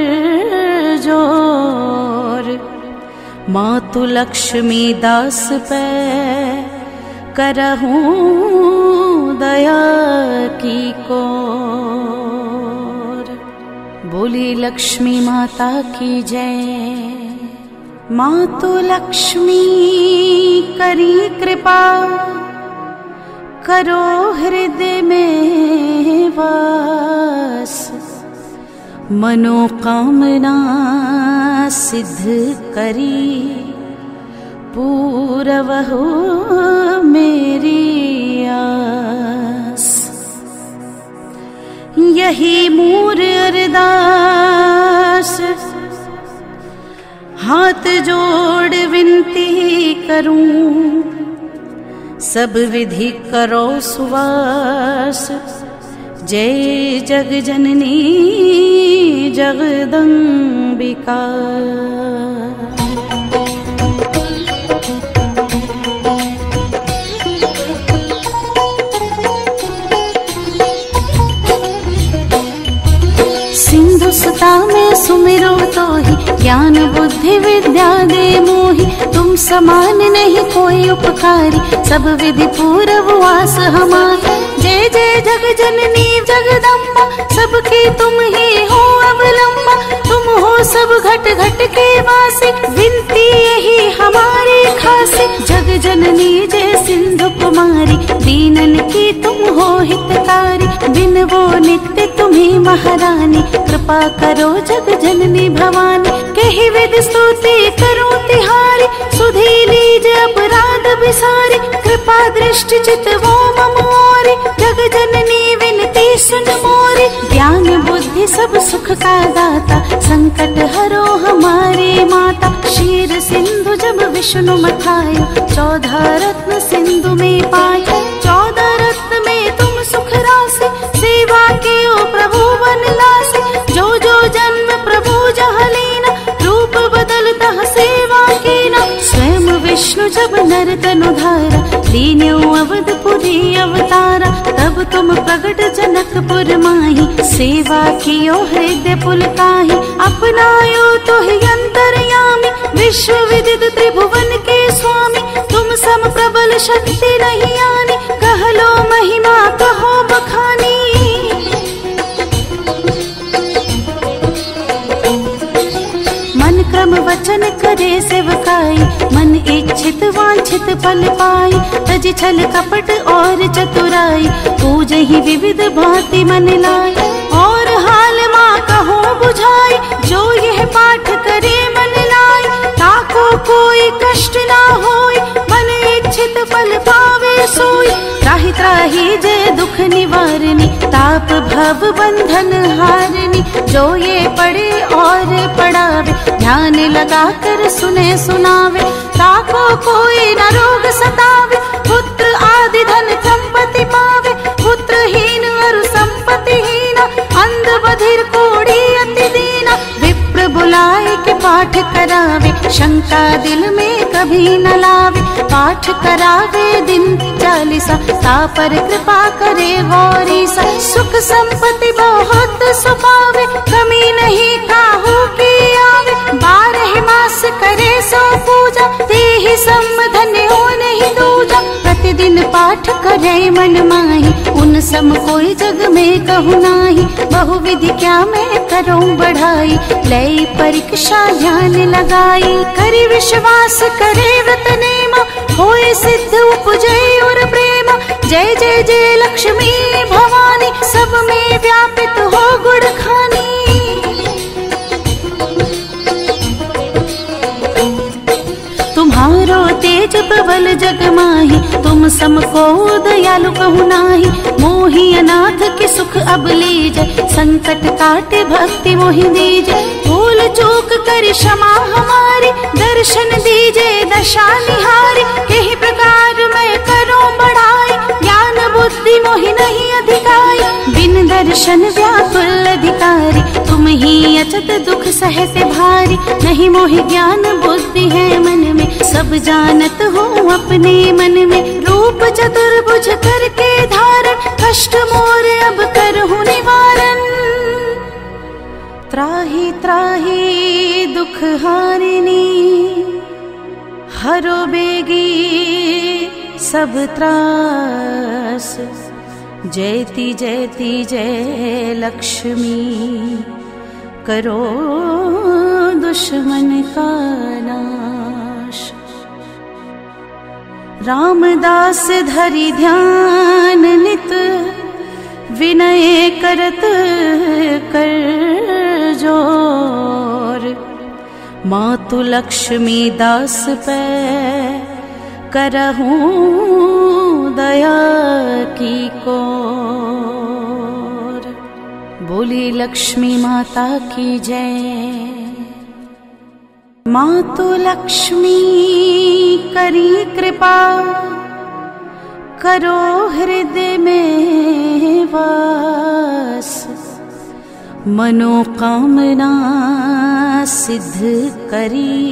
जोर। मातु लक्ष्मी दास पे करहूं दया की कोर। बोली लक्ष्मी माता की जय, मातु लक्ष्मी करी कृपा, करो हृदय में वास, मनोकामना सिद्ध करी, पूरव हो मेरी आस। यही मूर अरदास, हाथ जोड़ विनती करूं, सब विधि करो सुवास। जय जग जननी जगदंबिका। सिंधु सुता में सुमिरो तो ही, ज्ञान बुद्धि विद्या दे मोहि। तुम समान नहीं कोई उपकारी, सब विधि पूरव वास हमारा। जय जय जग जननी जगदम्बा, सबकी तुम ही हो अवलंबा। तुम हो सब घट घट के वासी, विनती यही हमारी खासी। जग जननी जय सिंधु कुमारी, दीनन की तुम हो हितकारी। बिन वो नित्य तुम्ही महारानी, कृपा करो जग जननी भवानी। कही विधि स्तुति करूं तिहारी, सुधी लीज अपराध बिसारी। कृपा दृष्टि चित वो मम ओरी, जग जननी विनती सुन मोरी। ज्ञान बुद्धि सब सुख का दाता, संकट हरो हमारी माता। क्षीर सिंधु जब विष्णु मथायो, चौदह रत्न सिंधु में पाए। चौदह रत्न में तुम सुख राशि, सेवा के ओ प्रभु बन लासे। जो जो जन्म प्रभु जहाँ लीना, रूप बदलता सेवा कीना। स्वयं विष्णु जब नर तनु धारा, लीन्यो अवधपुरी अवतारा। तब तुम प्रगट जनकपुर माही, सेवा कियो हृदय पुलकाही। अपनायो तो ही अंतर्यामी, विश्व विदित त्रिभुवन के स्वामी। तुम सम प्रबल शक्ति नहीं आनी, कह लो महिमा कहो बखानी। मन क्रम वचन करे सेवकाई, मन इच्छित वांछित फल पाई। तज छल कपट और चतुराई, पूज ही विविध भांति मन लाई। और हाल माँ कहो बुझाई, जो यह पाठ करे मन लाई। ताको कोई कष्ट ना होई, मन इच्छित फल पावे सोई। त्राहि त्राहि जय दुख निवारणी, ताप भव बंधन हारनी। जो ये पढ़े और पढ़ावे, ध्यान लगा कर सुने सुनावे। ताको कोई न रोग सतावे, पुत्र आदि धन संपत्ति पावे। पुत्रहीन और संपत्तिहीन, अंध बधिर कोढ़ी अति दीना। विप्र बुलाए के पाठ करावे, शंका दिल में कभी न लावे। पाठ करावे दिन चालीसा, ता पर कृपा करे गौरीसा। सुख संपत्ति बहुत सुपावे, कमी नहीं काहू की आवे। बारह मास करे सो पूजा, तेहि सम धन्य हो नहीं दूजा। प्रतिदिन पाठ करे मन माही, उन सम कोई जग में कहु नाही। बहुविधि क्या मैं करूं बढ़ाई, लय परीक्षा ध्यान लगाई। करी विश्वास करे व्रत नेमा, होए सिद्ध उपजे और प्रेमा। जय जय जय लक्ष्मी भवानी, सब में व्यापित हो गुण खानी। तुम्हारो तेज प्रबल जग माही, तुम सम को दयालु कहु नाही। मोहि अनाथ के सुख अब लीजे, संकट काटे भक्ति मोहि दीजे। भूल चूक कर क्षमा हमारी, दर्शन दीजे दशा निहारी। यही प्रकार मैं करूं बढ़ाई, ज्ञान बुद्धि मोहि नहीं अधिकाई। बिन दर्शन व्याकुल अधिकारी, तुम ही अचत दुख सहते भारी। नहीं मोहि ज्ञान बुद्धि है मन में, सब जानत हो अपने मन में। रूप चतुर्भुज करके धारण, कष्ट मोर अब करहु निवारण। त्राहि त्राहि दुख हारिणी, हरो बेगी सब त्रास। जयति जयति जय लक्ष्मी, करो दुश्मन का नाश। रामदास धरि ध्यान नित, विनय करत कर जोर। मातु लक्ष्मी दास पे करहूं दया की कोर। बोली लक्ष्मी माता की जय। मातु लक्ष्मी करी कृपा, करो हृदय में वास। मनोकामना सिद्ध करी,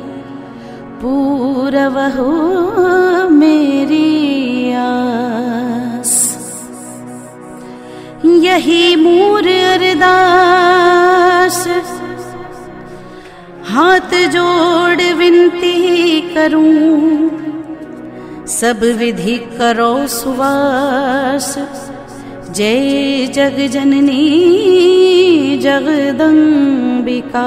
पूरवहु मेरी आस। यही मूर अरदास, हाथ जोड़ विनती करूं। सब विधि करो सुवास, जय जग जननी जगदम्बिका।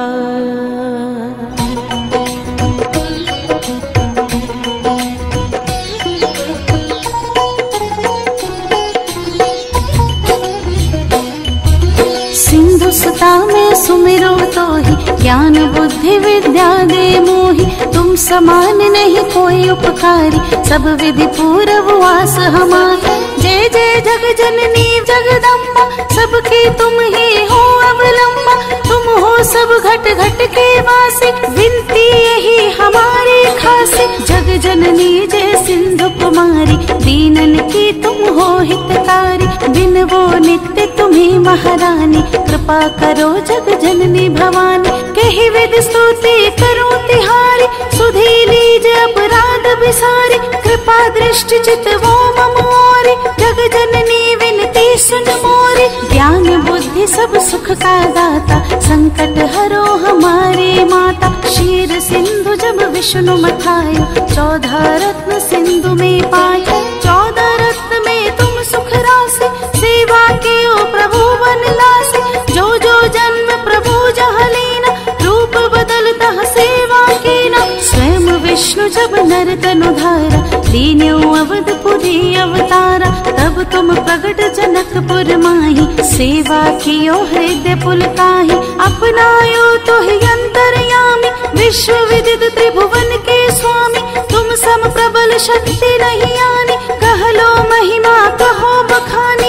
सिंधु सुता में सुमिरो तो ही, ज्ञान बुद्धि विद्या दे मोहि। तुम समान नहीं कोई उपकारी, सब विधि पूरव वास हमारा। जय जय जग जननी जगदम्बा, सबकी तुम ही हो अवलंबा। तुम हो सब घट घट के वासी, विनती यही हमारी खासी। जग जननी जय सिंधु कुमारी, दीनन की तुम हो हितकारी। दिन वो नित्य तुम्ही महारानी, कृपा करो जग जननी भवानी। कही विधि स्तुति करूं तिहारी, सुधी लीज अपराध बिसारी। कृपा दृष्टि चित वो मम ओरी, जग जननी विनती सुन मोरी। ज्ञान बुद्धि सब सुख का दाता, संकट हरो हमारी माता। क्षीर सिंधु जब विष्णु मथायो, चौदह रत्न सिंधु में पाए। चौदह रत्न में तुम सुख राशि, सेवा के ओ प्रभु वनलासी। जो जो जन्म प्रभु जहाँ लीना, रूप बदलता सेवा कीना। स्वयं विष्णु जब नर तनु धारा, लीन्यो अवधपुरी अवतारा। तब तुम प्रगट जनकपुर माही, सेवा कियो हृदय पुलकाहि। अपनायो तो ही अंतर्यामी, विश्व विदित त्रिभुवन के स्वामी। तुम सम प्रबल शक्ति नहीं आनी, कह लो महिमा कहो बखानी।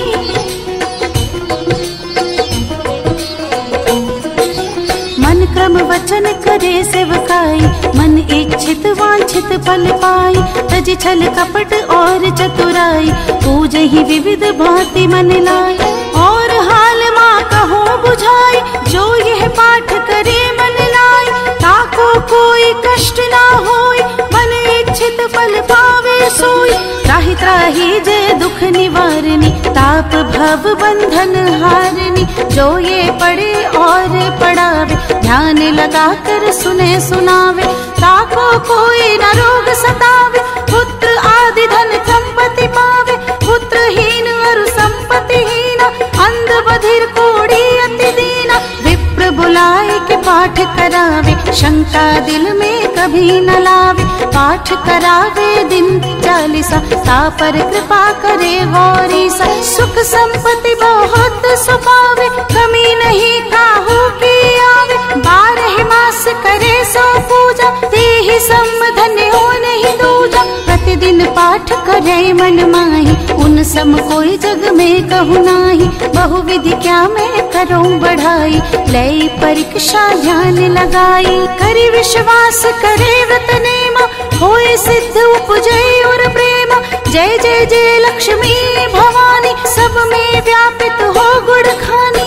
मन क्रम वचन करे सेवकाई, मन इच्छित वांछित फल पाई। तज छल कपट और चतुराई, पूजहि विविध भांति मन लाई। और हाल माँ कहो बुझाई, जो यह पाठ करे मन लाई। ताको कोई कष्ट ना होई, मन इच्छित फल पावे सोई। त्राहि त्राहि जय दुख निवारणी, ताप भव बंधन हारनी। जो ये पढ़े और पढ़ावे, ध्यान लगा कर सुने सुनावे। ताको कोई न रोग सतावे, पुत्र आदि धन संपत्ति पावे। पुत्रहीन और संपत्तिहीन, अंध बधिर कोढ़ी अति दीना। विप्र बुलाए के पाठ करावे, शंका दिल में कभी न लावे। पाठ करावे दिन चालीसा, ता पर कृपा करे गौरीसा। सुख संपत्ति बहुत सुखावे, कमी नहीं काहू की आवे। बारह मास करे सो पूजा, देहि सम्मधन हो नहीं दूजा। प्रतिदिन पाठ करे मन माही, उन सम कोई जग में कहु नाही। बहुविधि क्या मैं करूं बढ़ाई, लई परीक्षा ध्यान लगाई। करि विश्वास करे व्रत नेमा, होए सिद्ध उपजे और प्रेमा। जय जय जय लक्ष्मी भवानी, सब में व्यापित हो गुण खानी।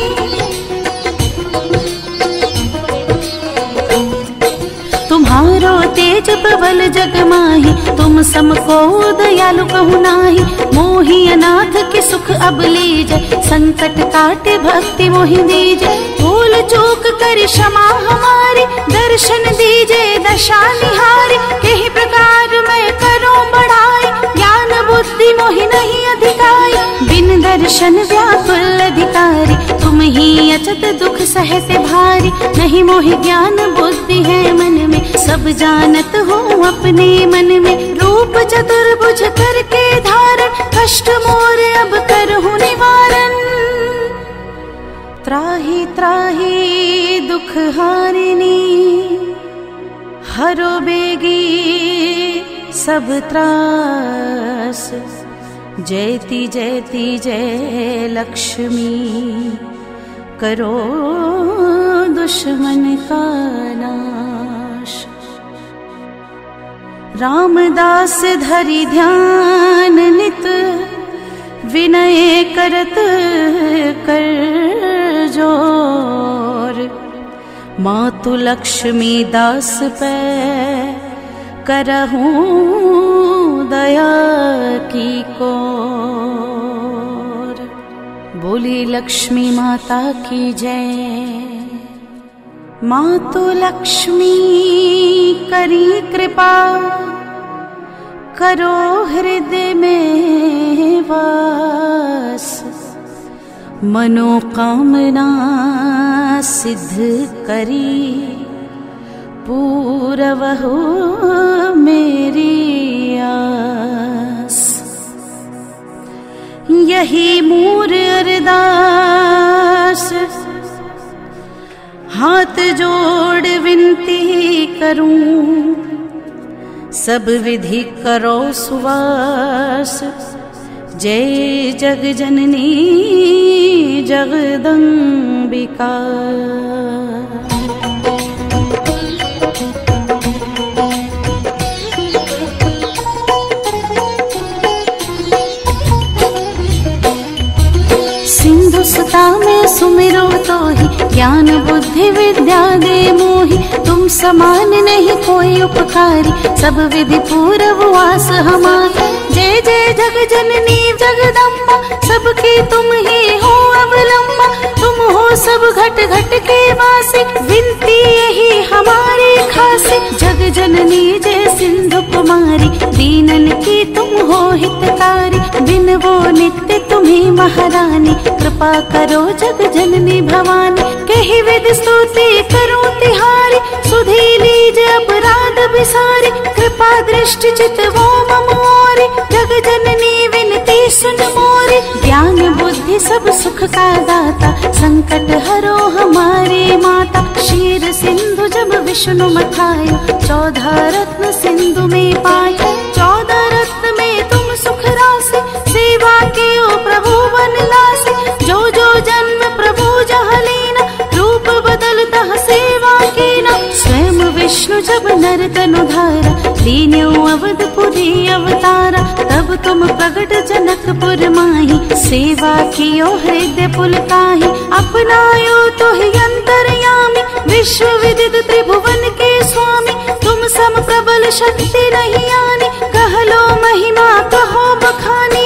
तुम्हारो तेज प्रबल जग माही, तुम समको दयालु कहु नाही। मोहि अनाथ के सुख अब लीजै, संकट काटे भक्ति मोहि दीजै। भूल चूक कर क्षमा हमारी, दर्शन दीजे दशा निहारी। कही प्रकार मैं करूं बढ़ाई, ज्ञान बुद्धि मोहि नहीं अधिकाई। बिन दर्शन व्याकुल अधिकारी, तुम ही अचत दुख सहते भारी, नहीं मोहि ज्ञान बुद्धि है मन में, सब जानत हो अपने मन में। रूप चतुर्भुज करके धारण, कष्ट मोर अब करहु निवारण। त्राहि त्राहि दुख हारिणी, हरो बेगी सब त्रास। जयति जयति जय लक्ष्मी, करो दुश्मन का नाश। रामदास धरि ध्यान नित, विनय करत कर जोर। मातु लक्ष्मी दास पे करहूं दया की कोर। बोली लक्ष्मी माता की जय। मातु लक्ष्मी करी कृपा, करो हृदय में वास। मनोकामना सिद्ध करी, पूरवहु मेरी आस। यही मूर अरदास, हाथ जोड़ विनती करूं। सब विधि करो सुवास, जय जग जननी जगदम्बिका। सिंधु सुता में सुमिरो तो ही, ज्ञान बुद्धि विद्या दे मोहि। तुम समान नहीं कोई उपकारी, सब विधि पूरव वास हमारा। जय जय जग जननी जगदम्बा, सबकी तुम ही हो अवलंबा। तुम हो सब घट घट के वासी, विनती यही हमारी खासी। जग जननी जय सिंधु कुमारी, दीनन की तुम हो हितकारी। बिन वो नित्य तुम्ही महारानी, कृपा करो जग जननी भवानी। कही विधि स्तुति करूं तिहारी, सुधी लीज अपराध बिसारी। कृपा दृष्टि चित वो मम ओरी, जग जननी विनती सुन मोरी। ज्ञान बुद्धि सब सुख का दाता, संकट हरो हमारी माता। क्षीर सिंधु जब विष्णु मथायो, चौदह रत्न सिंधु में पाए। चौदह रत्न में तुम सुख राशि, सेवा के ओ प्रभु वनलासी। जो जो जन्म प्रभु जहाँ लीना, रूप बदलता सेवा कीना। स्वयं विष्णु जब नर तनु धारा, लीन्यो अवधपुरी अवतारा। तब तुम प्रगट जनकपुर माही, सेवा कियो हृदय पुलकाहि। अपनायो तो ही अंतर्यामी, विश्व विदित त्रिभुवन के स्वामी। तुम सम प्रबल शक्ति नहीं आनी, कह लो महिमा कहो बखानी।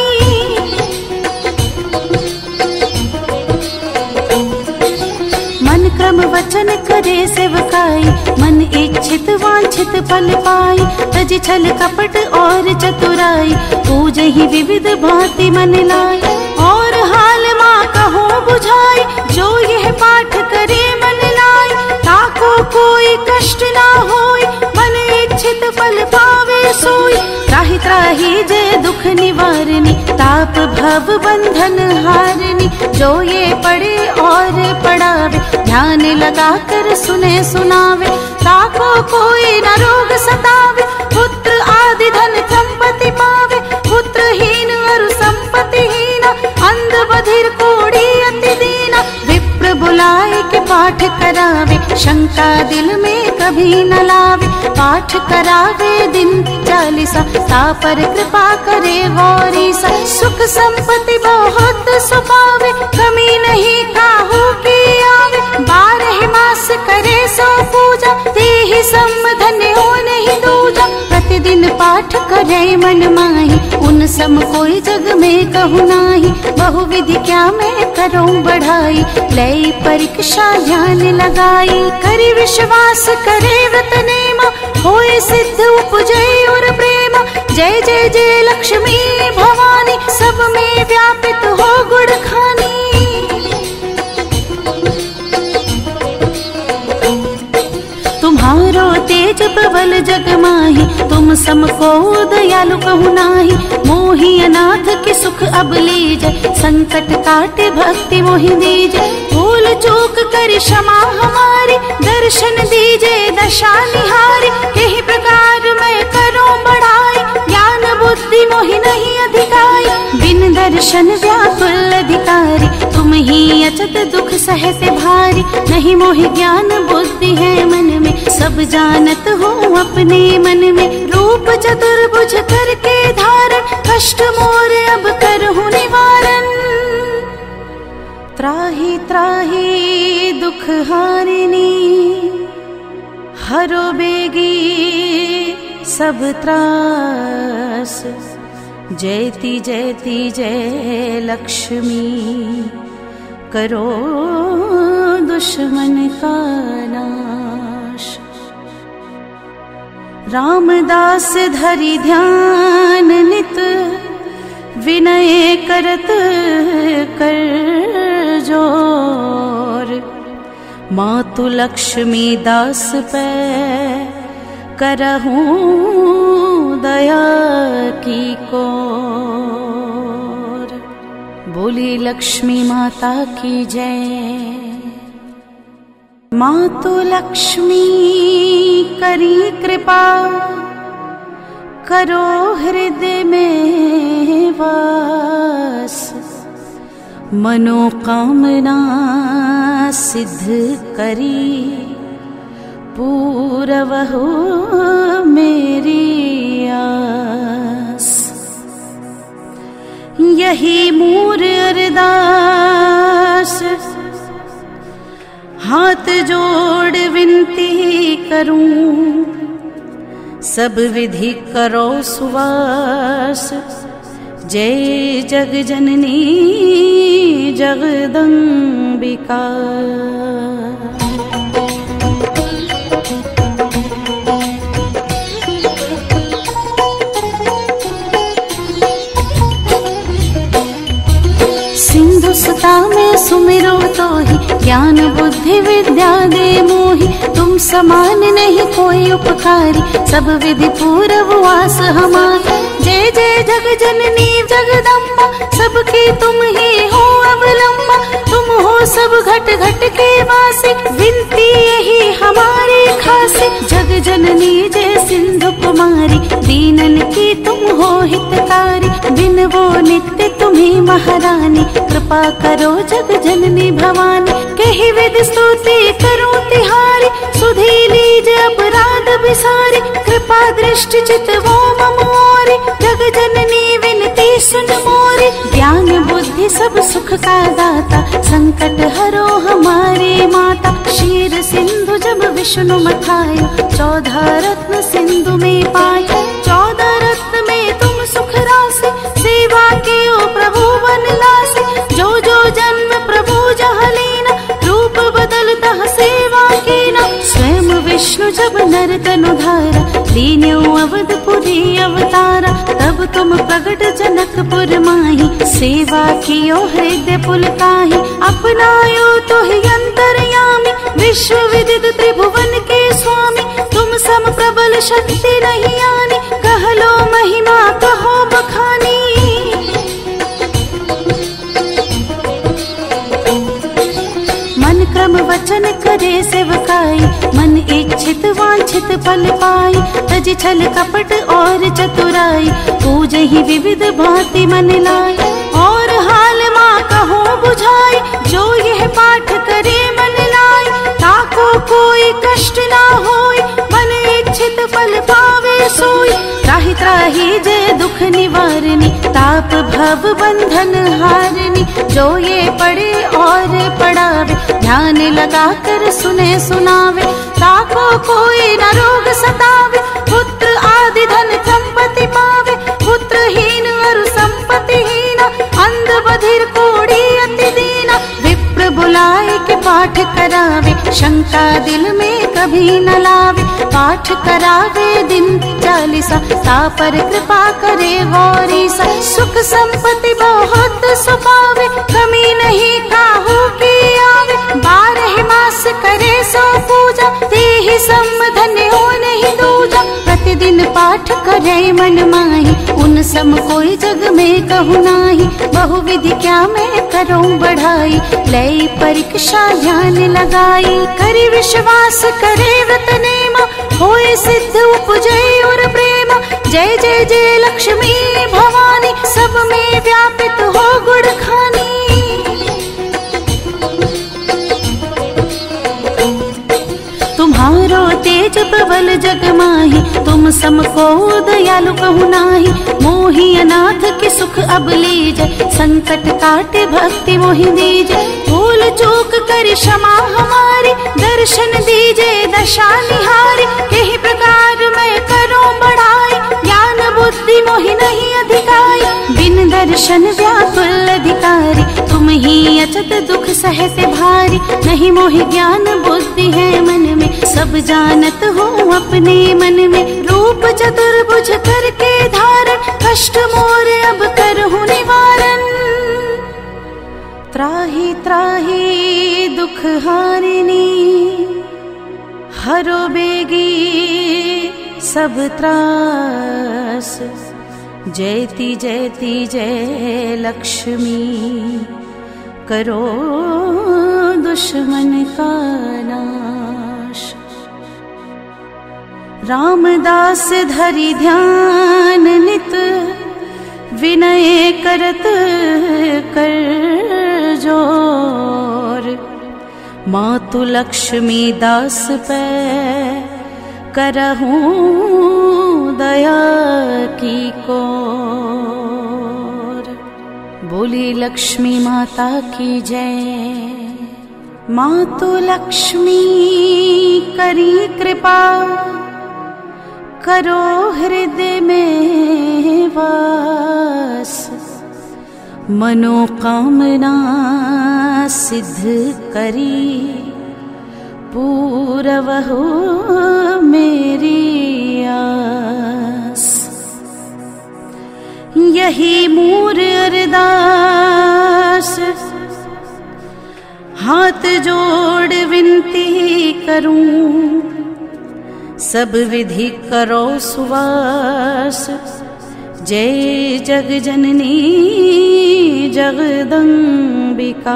मन क्रम वचन करे सेवकाई, मन इच्छित वांछित फल पाई। तज छल कपट और चतुराई, पूजहि विविध भांति मन लाई। और हाल माँ कहो बुझाई, जो यह पाठ करे मन लाई। ताको कोई कष्ट ना होई, मन इच्छित फल पावे सोई। त्राहि त्राहि जय दुख निवारणी, ताप भव बंधन हारनी। जो ये पढ़े और पढ़ावे, ध्यान लगा कर सुने सुनावे। ताको कोई न रोग सतावे, पुत्र आदि धन संपत्ति पावे। पुत्रहीन और संपत्तिहीन, अंध बधिर कोढ़ी अति दीना। विप्र बुलाए के पाठ करावे, शंका दिल में कभी न लावे। पाठ करावे दिन चालीसा, ता पर कृपा करे गौरीसा। सुख संपत्ति बहुत सुपावे, कमी नहीं काहू की आवे। बारह मास करे सो पूजा, तेहि सम धन्य हो नहीं दूजा। प्रतिदिन पाठ करे मन माही, उन सम कोई जग में कहु नाही। बहु विधि क्या मैं करूं बढ़ाई, लय परीक्षा ध्यान लगाई। करी विश्वास करे व्रत नेमा, होए सिद्ध उपजे और प्रेमा। जय जय जय लक्ष्मी भवानी, सब में व्यापित हो गुण खानी। जग माही, तुम समको दयालु कहु नाही। मोहि अनाथ के सुख अब लीजे, संकट काटे भक्ति मोहि दीजे। भूल चूक कर क्षमा हमारी, दर्शन दीजे दशा निहारी। यही प्रकार मैं करूं बढ़ाई, ज्ञान बुद्धि मोहि नहीं अधिकाई। बिन दर्शन व्याकुल अधिकारी, तुम ही अचत दुख सहते भारी। नहीं मोहि ज्ञान बुद्धि है मन में, सब जानत हूँ अपने मन में। रूप चतुर्भुज करके धारण, कष्ट मोर अब करहूँ निवारण। त्राहि त्राहि दुख हारिणी, हरो बेगी सब त्रास। जयति जयति जय लक्ष्मी, करो दुश्मन का नाश। रामदास धरि ध्यान नित, विनय करत कर जोर। मातु लक्ष्मी दास पे करहूं दया की कोर। बोली लक्ष्मी माता की जय। मातु लक्ष्मी करी कृपा, करो हृदय में वास। मनोकामना सिद्ध करी, पूरव हो मेरी आस। यही मूर अरदास, हाथ जोड़ विनती करूं। सब विधि करो सुवास, जय जग जननी जगदम्बिका। सिंधु सुता में सुमिरो तो ही, ज्ञान बुद्धि विद्या दे मोहि। तुम समान नहीं कोई उपकारी, सब विधि पूरव वास हमारा। जय जय जग जननी जगदम्बा, सबकी तुम ही हो अवलंबा। तुम हो सब घट घट के वासी, विनती यही हमारी खासी। जग जननी जय सिंधु कुमारी, दीनन की तुम हो हितकारी। बिन वो नित्य तुम्ही महारानी, कृपा करो जग जननी भवानी। कही विधि स्तुति करूं तिहारी, सुधी लीज अपराध बिसारी। कृपा दृष्टि चित वो ममोरी, जग जननी विनती सुन मोरी। ज्ञान बुद्धि सब सुख का दाता, संकट हरो हमारी माता। क्षीर सिंधु जब विष्णु मथायो, चौदह रत्न सिंधु में पाए। चौदह रत्न में तुम सुख राशि, सेवा के ओ प्रभु बन लासे। जो जो जन्म प्रभु जहाँ लीना, रूप बदलता सेवा कीना। स्वयं विष्णु जब नर तनु धारा, लीन्यो अवधपुरी अवतारा। तब तुम प्रगट जनकपुर माही, सेवा कियो हृदय पुलकाही। अपनायो तो ही अंतर्यामी, विश्व विदित त्रिभुवन के स्वामी। तुम सम प्रबल शक्ति नहीं आनी, कह लो महिमा कहो बखानी। मन क्रम वचन करे सेवकाई, मन इच्छित वांछित फल पाई। तज छल कपट और चतुराई, पूज ही विविध भांति मन लाई। और हाल माँ कहो बुझाई, जो यह पाठ करे मन लाई। ताको कोई कष्ट ना होई, मन इच्छित फल पावे सोई। त्राहि त्राहि जय दुख निवारणी, ताप भव बंधन हारनी। जो ये पढ़े और पढ़ावे, ध्यान लगा कर सुने सुनावे। ताको कोई न रोग सतावे, पुत्र आदि धन संपत्ति पावे। पुत्रहीन और संपत्तिहीना, अंध बधिर कोढ़ी अति दीना। विप्र बुलाए के पाठ करावे, शंका दिल में कभी न लावे। पाठ करावे दिन चालीसा, ता पर कृपा करे गौरीसा। सुख संपत्ति बहुत सुपावे, कमी नहीं काहू की आवे। बारह मास करे सो पूजा, ते ही सम धन्य हो नहीं दूजा। करे मन माही, उन सम कोई जग में कहु नाही। बहुविधि क्या मैं करूं बढ़ाई, लय परीक्षा ध्यान लगाई। करी विश्वास करे व्रत नेमा, होए सिद्ध उपजय और प्रेमा। जय जय जय लक्ष्मी भवानी, सब में व्यापित हो गुण खानी। तुम्हारो तेज प्रबल जग माही, तुम सम को दयालु कहु नाही। मोहि अनाथ के सुख अब लीजै, संकट काटे भक्ति मोहि दीजै। भूल चूक कर क्षमा हमारी, दर्शन दीजे दशा निहारी। यही प्रकार मैं करूं बढ़ाई, ज्ञान बुद्धि मोहि नहीं अधिकाई। बिन दर्शन व्याकुल अधिकारी, तुम ही अचत दुख सहते भारी। नहीं मोहि ज्ञान बुद्धि है मन में, सब जानत हूँ अपने मन में। रूप चतुर्भुज करके धारण, कष्ट मोर अब करहूँ निवारण। त्राहि त्राहि दुख हारिणी, हरो बेगी सब त्रास। जयति जयति जय लक्ष्मी, करो दुश्मन का नाश। रामदास धरि ध्यान नित, विनय करत कर जोर। मातु लक्ष्मी दास पे करहूं दया की कोर। बोली लक्ष्मी माता की जय। मातु लक्ष्मी करी कृपा, करो हृदय में वास। मनोकामना सिद्ध करी, पूरवहु मेरी आस। यही मूर अरदास, हाथ जोड़ विनती करूं। सब विधि करो सुवास, जय जग जननी जगदम्बिका।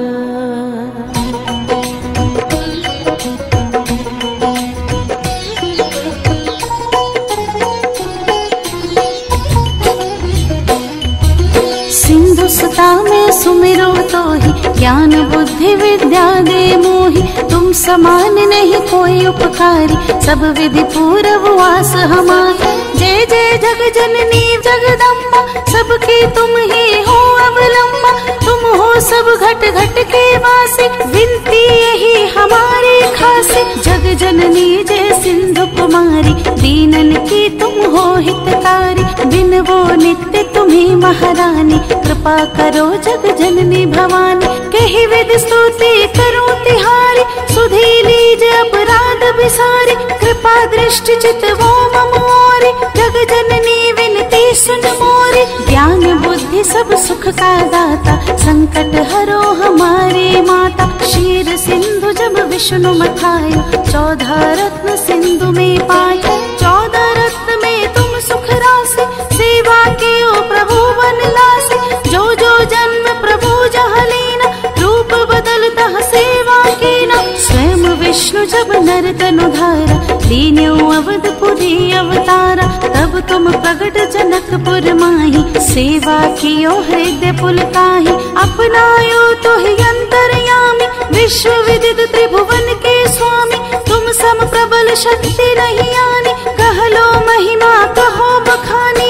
सिंधु सुता में सुमिरो तो ही, ज्ञान बुद्धि विद्या दे मोहि। तुम समान नहीं कोई उपकारी, सब विधि पूरव वास हमारा। जय जय जग जननी जगदम्बा, सबकी तुम ही हो अवलंबा। तुम हो सब घट घट के वासी, विनती यही हमारी खासी। जग जननी जय सिंधु कुमारी, दीनन की तुम हो हितकारी। बिन वो नित्य तुम्ही महारानी, कृपा करो जग जननी भवानी। कही विधि स्तुति करूं तिहारी, सुधी लीज अपराध बिसारी। कृपा दृष्टि चित वो मम ओरी, जग जननी विनती सुन मोरी। ज्ञान बुद्धि सब सुख का दाता, संकट हरो हमारी माता। क्षीर सिंधु जब विष्णु मथायो, चौदह रत्न सिंधु में पाए। चौदह रत्न में तुम सुख राशि, सेवा के ओ प्रभु बन लासे। जो जो जन्म प्रभु जहाँ लीना, रूप बदलता सेवा कीना। स्वयं विष्णु जब नर तनु धारा, लीन्यो अवधपुरी अवतारा। तब तुम प्रगट जनकपुर माही, सेवा कियो हृदय पुलकाही। अपनायो तो ही अंतर्यामी, विश्व विदित त्रिभुवन के स्वामी। तुम सम प्रबल शक्ति नहीं आनी, कह लो महिमा कहो बखानी।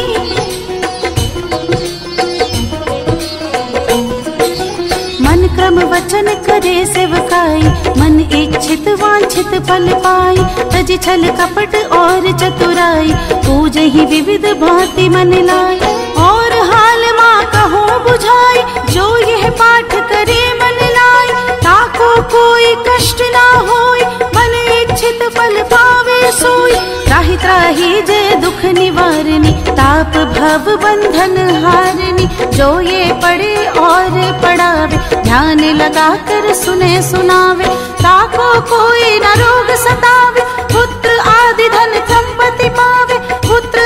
मन क्रम वचन करे सेवकाई, मन इच्छित वांछित फल पाई। तज छल कपट और चतुराई, पूजहि विविध भांति मन लाई। और हाल माँ कहो बुझाई, जो यह पाठ करे मन लाई। ताको कोई कष्ट ना होई, मन इच्छित फल पावे सोई। त्राहि त्राहि जय दुख निवारणी, ताप भव बंधन हारणी। जो ये पढ़े और पढ़ावे, ध्यान लगा कर सुने सुनावे। ताको कोई न रोग सतावे, पुत्र आदि धन संपत्ति पावे। पुत्र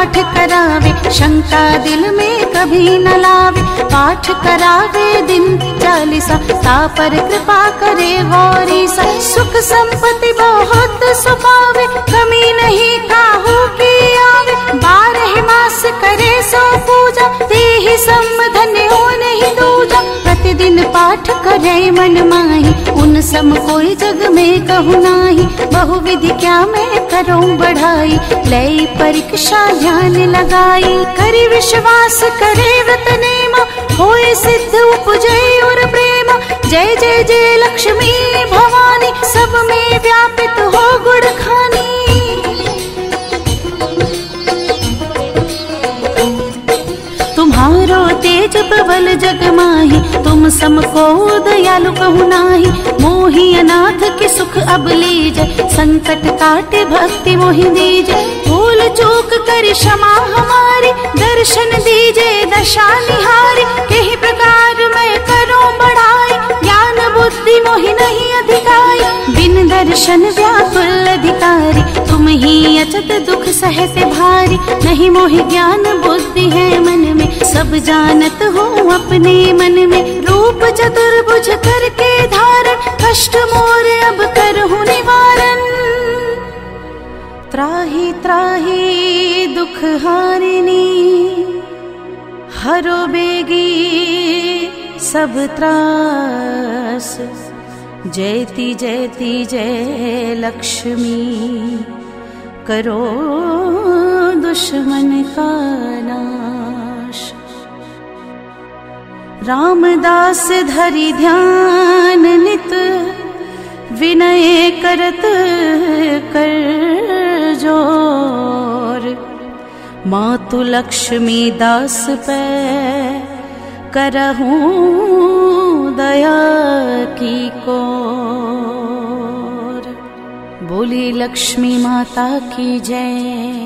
पाठ करावे, शंका दिल में कभी न लावे। पाठ करावे दिन चालीसा, ता पर कृपा करे गौरी सा। सुख संपत्ति बहुत सुखावे, कमी नहीं काहू की आवे। बारह मास करे सो पूजा, देहि संबंधन हो नहीं दूजा। प्रतिदिन पाठ करे मन माही, उन सम कोई जग में कहु नाही। बहु विधि क्या मैं करूं बढ़ाई, लई परीक्षा ध्यान लगाई। करी विश्वास करे व्रत नेमा, होए सिद्ध उपजे और प्रेम। जय जय जय लक्ष्मी भवानी, सब में व्यापित हो गुण खानी। तुम्हारो तेज प्रबल जग माही, तुम समको दयालु कहु नाही। मोहि अनाथ के सुख अब लीजै, संकट काटे भक्ति मोहि दीजै। भूल चूक कर क्षमा हमारी, दर्शन दीजे दशा निहारी। कही प्रकार मैं करूं बढ़ाई, ज्ञान बुद्धि मोहि नहीं अधिकाई। बिन दर्शन व्याकुल अधिकारी, तुम ही अचत दुख सहते भारी। नहीं मोहि ज्ञान बुद्धि है मन में, सब जानत हूँ अपने मन में। रूप चतुर्भुज करके धारण, कष्ट मोर अब करहूँ निवारण। त्राहि त्राहि दुख हारिणी, हरो बेगी सब त्रास। जयति जयति जय लक्ष्मी, करो दुश्मन का नाश। रामदास धरि ध्यान नित, विनय करत कर जोर। मातु लक्ष्मी दास पे करहूं दया की कोर। बोली लक्ष्मी माता की जय।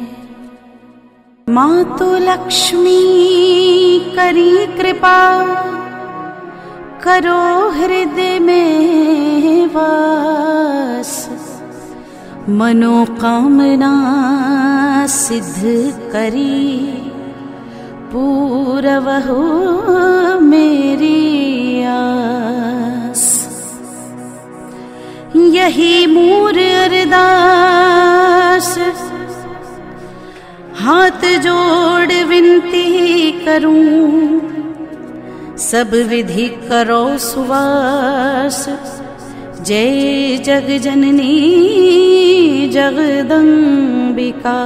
मातु लक्ष्मी करी कृपा, करो हृदय में वास। मनोकामना सिद्ध करी, पूरव हो मेरी आस। यही मूर अरदास, हाथ जोड़ विनती करूं। सब विधि करो सुवास, जय जग जननी जगदम्बिका।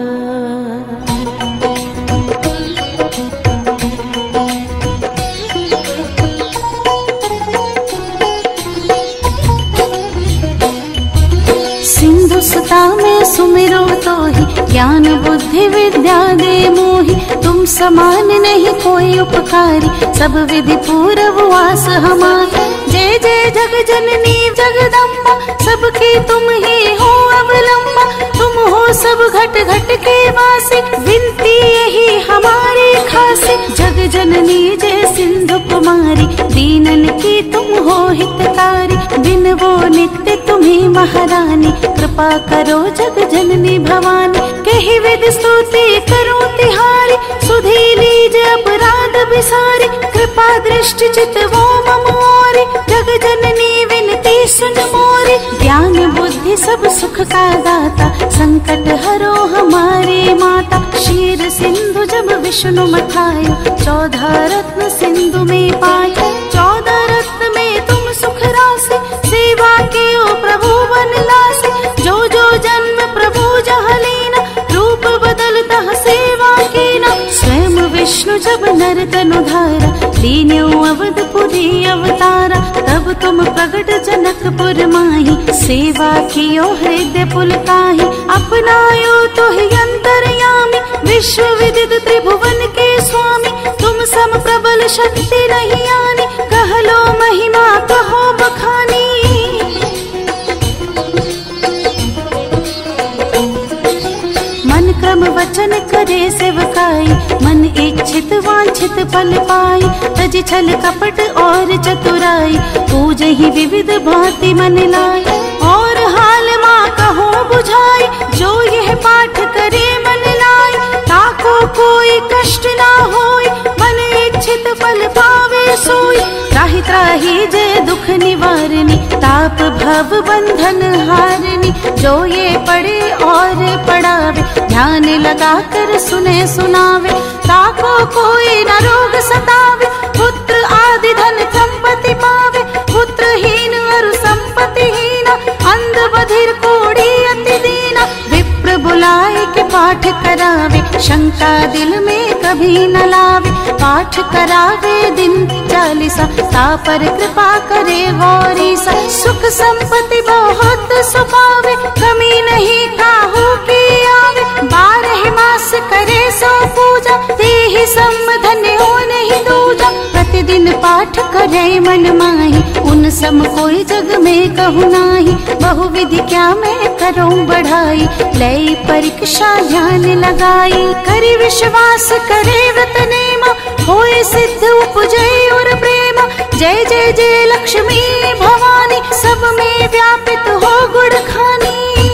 सिंधु सुता में सुमिरो तो ही, ज्ञान बुद्धि विद्या दे मोहि। तुम समान नहीं कोई उपकारी, सब विधि पूरव वास हमारे। जय जय जग जननी जगदम्बा, सबकी तुम ही हो अवलंबा। तुम हो सब घट घट के वासी, विनती यही हमारी खासी। जग जननी जय सिंधु कुमारी, दीनन की तुम हो हितकारी। बिन वो नित्य तुम्ही महारानी, कृपा करो जग जननी भवानी। कही विधि स्तुति करो तिहारी, सुधी लीज अपराध बिसारी। कृपा दृष्टि चित वो ममोरी, जग जननी विनती सुन मोरी। ज्ञान बुद्धि सब सुख का दाता, संकट हरो हमारी माता। क्षीर सिंधु जब विष्णु मथायो, चौदह रत्न सिंधु में पाए। चौदह रत्न में तुम सुख राशि, सेवा के ओ प्रभु वन लासी। जो जो जन्म प्रभु जहाँ लीना, रूप बदलता सेवा कीना। स्वयं विष्णु जब नर तनु धारा, लीन्यो अवधपुरी अवतारा। तब तुम प्रगट जनकपुर माही, सेवा कियो हृदय पुलकाही। अपनायो तो ही अंतर्यामी, विश्व विदित त्रिभुवन के स्वामी। तुम सम प्रबल शक्ति नहीं आनी, कह लो महिमा कहो बखानी। मन क्रम वचन करे सेवकाई, मन इच्छित वांछित फल पाई। तज छल कपट और चतुराई, पूजे ही विविध भांति मन लाई। और हाल माँ कहो बुझाई, जो यह पाठ करे मन लाई। भव बंधन हारनी। जो ये पढ़े और पढ़ावे, ध्यान लगा कर सुने सुनावे, ताको कोई न रोग सतावे। पुत्र आदि धन संपत्ति पावे, पुत्रहीन और संपत्तिहीन, अंध बधिर कोढ़ी अति दीना। विप्र बुलाए के पाठ करावे, शंका दिल में कभी न लावे। पाठ करावे दिन चालीसा, ता पर कृपा करे गौरी सा। सुख संपत्ति बहुत सुपावे, कमी नहीं काहू की आवे। बारह मास करे सो पूजा, देहि संधन्य हो नहीं दूजा। प्रतिदिन पाठ करे मन माही, उन सम कोई जग में कहु नाही। बहु विधि क्या मैं करूं बढ़ाई, लई परीक्षा ध्यान लगाई। करी विश्वास करे व्रत नेमा, होए सिद्ध उपजे और प्रेम। जय जय जय लक्ष्मी भवानी, सब में व्यापित हो गुण खानी।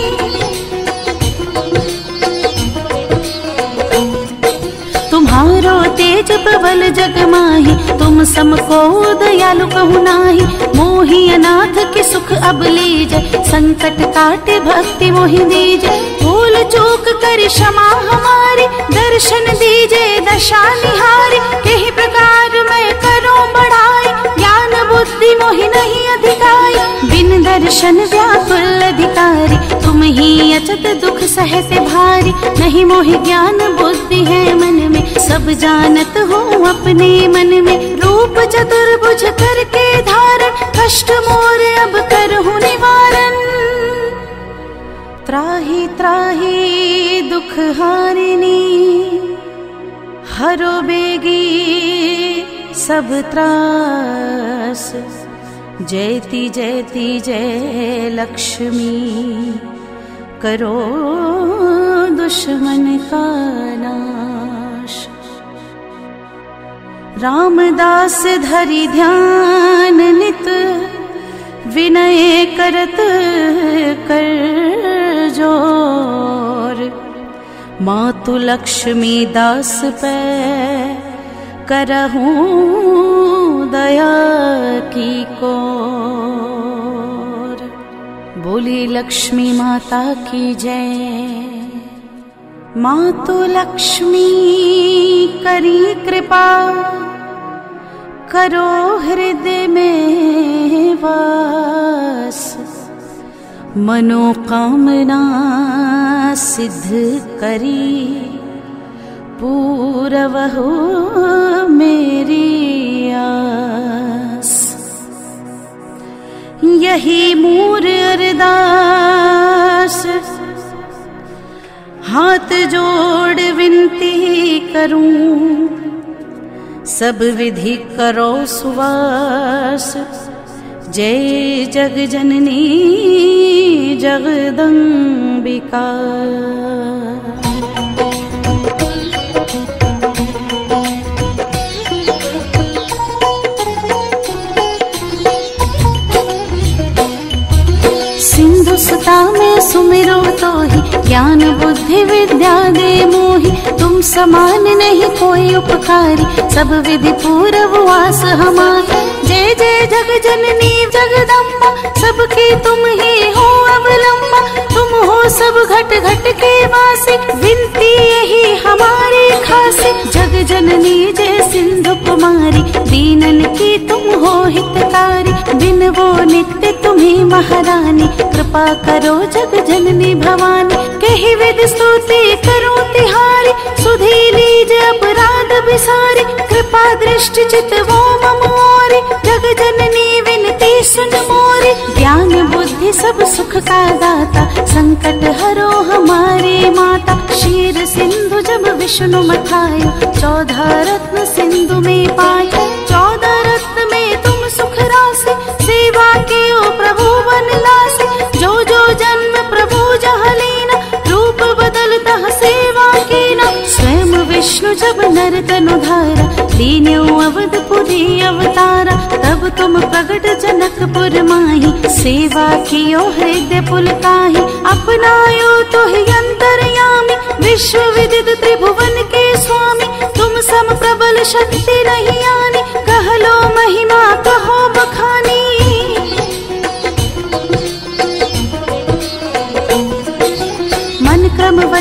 तुम्हारो तेज प्रबल जग माही, तुम समको दयालु कहु नाही। मोहि अनाथ के सुख अब लीजे, संकट काटे भक्ति मोहि दीजे। भूल चूक कर क्षमा हमारी, दर्शन दीजे दशा निहारी। कही प्रकार मैं करूं बढ़ाई, ज्ञान बुद्धि मोहि नहीं अधिकाई। बिन दर्शन व्याकुल अधिकारी, तुम ही अचत दुख सहते भारी। नहीं मोहि ज्ञान बुद्धि है मन में, सब जानत हूँ अपने मन में। रूप चतुर्भुज करके धारण, कष्ट मोर अब करहूँ निवारण। त्राहि त्राहि दुख हारिणी, हरो बेगी सब त्रास। जयति जयति जय लक्ष्मी, करो दुश्मन का नाश। रामदास धरि ध्यान नित, विनय करत कर जोर। मातु लक्ष्मी दास पे करहूं दया की कोर। बोली लक्ष्मी माता की जय। मातु लक्ष्मी करी कृपा, करो हृदय में वास। मनोकामना सिद्ध करी, पूरव हो मेरी आस। यही मूर अरदास, हाथ जोड़ विनती करूं। सब विधि करो सुवास, जय जग जननी जगदम्बिका। सिंधु सुता में सुमिरो तो ही, ज्ञान बुद्धि विद्या दे मोहि। तुम समान नहीं कोई उपकारी, सब विधि पूरव वास हमारा। जय जय जग जननी जगदम्बा, सबकी तुम ही हो अवलंबा। तुम हो सब घट घट के वासी, विनती यही हमारी खासी। जग जननी जय सिंधु कुमारी, दीनन की तुम हो हितकारी। बिन वो नित्य तुम्ही महारानी, कृपा करो जग जननी भवानी। कही विधि स्तुति करो तिहारी, सुधी लीज अपराध बिसारी। कृपा दृष्टि चित वो ममोरी, जग जननी विनती सुन मोरी। ज्ञान बुद्धि सब सुख का दाता, संकट हरो हमारी माता। क्षीर सिंधु जब विष्णु मथायो, चौदह रत्न सिंधु में पाए। चौदह रत्न में तुम सुख राशि, सेवा के ओ प्रभु वन लासी। जो जो जन्म प्रभु जहाँ लीना, रूप बदलता सेवा कीना। स्वयं विष्णु जब नर तनु धारा, लीन्यो अवधपुरी अवतारा। तब तुम प्रगट जनकपुर माही, सेवा कियो हृदय पुलकाही। अपनायो तो ही अंतर्यामी, विश्व विदित त्रिभुवन के स्वामी। तुम सम प्रबल शक्ति नहीं आनी, कह लो महिमा कहो बखानी।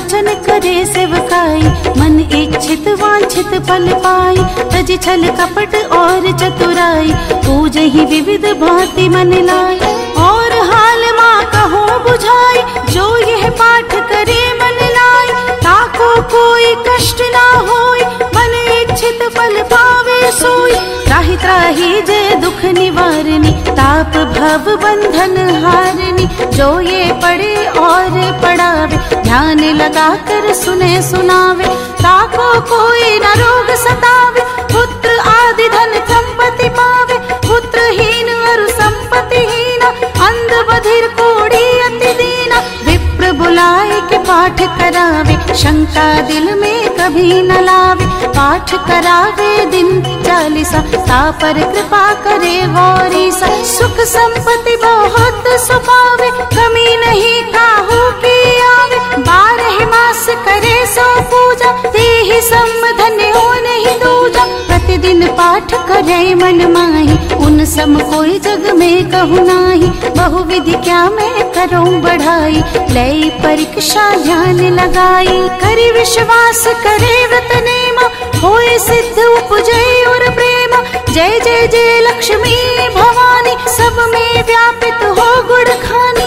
वचन करे सेवकाई, मन इच्छित वांछित फल पाई। तज छल कपट और चतुराई, पूजहि विविध भांति मन लाई। और हाल माँ कहो बुझाई, जो यह पाठ करे मन लाई। ताको कोई कष्ट ना होई, मन इच्छित फल पावे सोई। त्राहि त्राहि जय दुख निवारणी, ताप भव बंधन हारनी। जो ये पढ़े और पढ़ावे, ध्यान लगा कर सुने सुनावे। ताको कोई न रोग सतावे, पुत्र आदि धन संपत्ति पावे। पुत्रहीन और संपत्तिहीन, अंध बधिर कोढ़ी अति दीना। विप्र बुलाए के पाठ करावे, शंका दिल में कभी न लावे। पाठ करावे दिन चालीसा, ता पर कृपा करे गौरीसा। सुख संपत्ति बहुत सुपावे, कमी नहीं काहू की आवे। बारह मास करे सो पूजा, तेहि सम धन्य हो नहीं दूजा। प्रतिदिन पाठ करे मन माही, उन सम कोई जग में कहु नाही। बहु विधि क्या मैं करूं बढ़ाई, लय परीक्षा ध्यान लगाई। करि विश्वास करे व्रत नेमा, होए सिद्ध उपजे और प्रेम। जय जय जय लक्ष्मी भवानी, सब में व्यापित हो गुण खानी।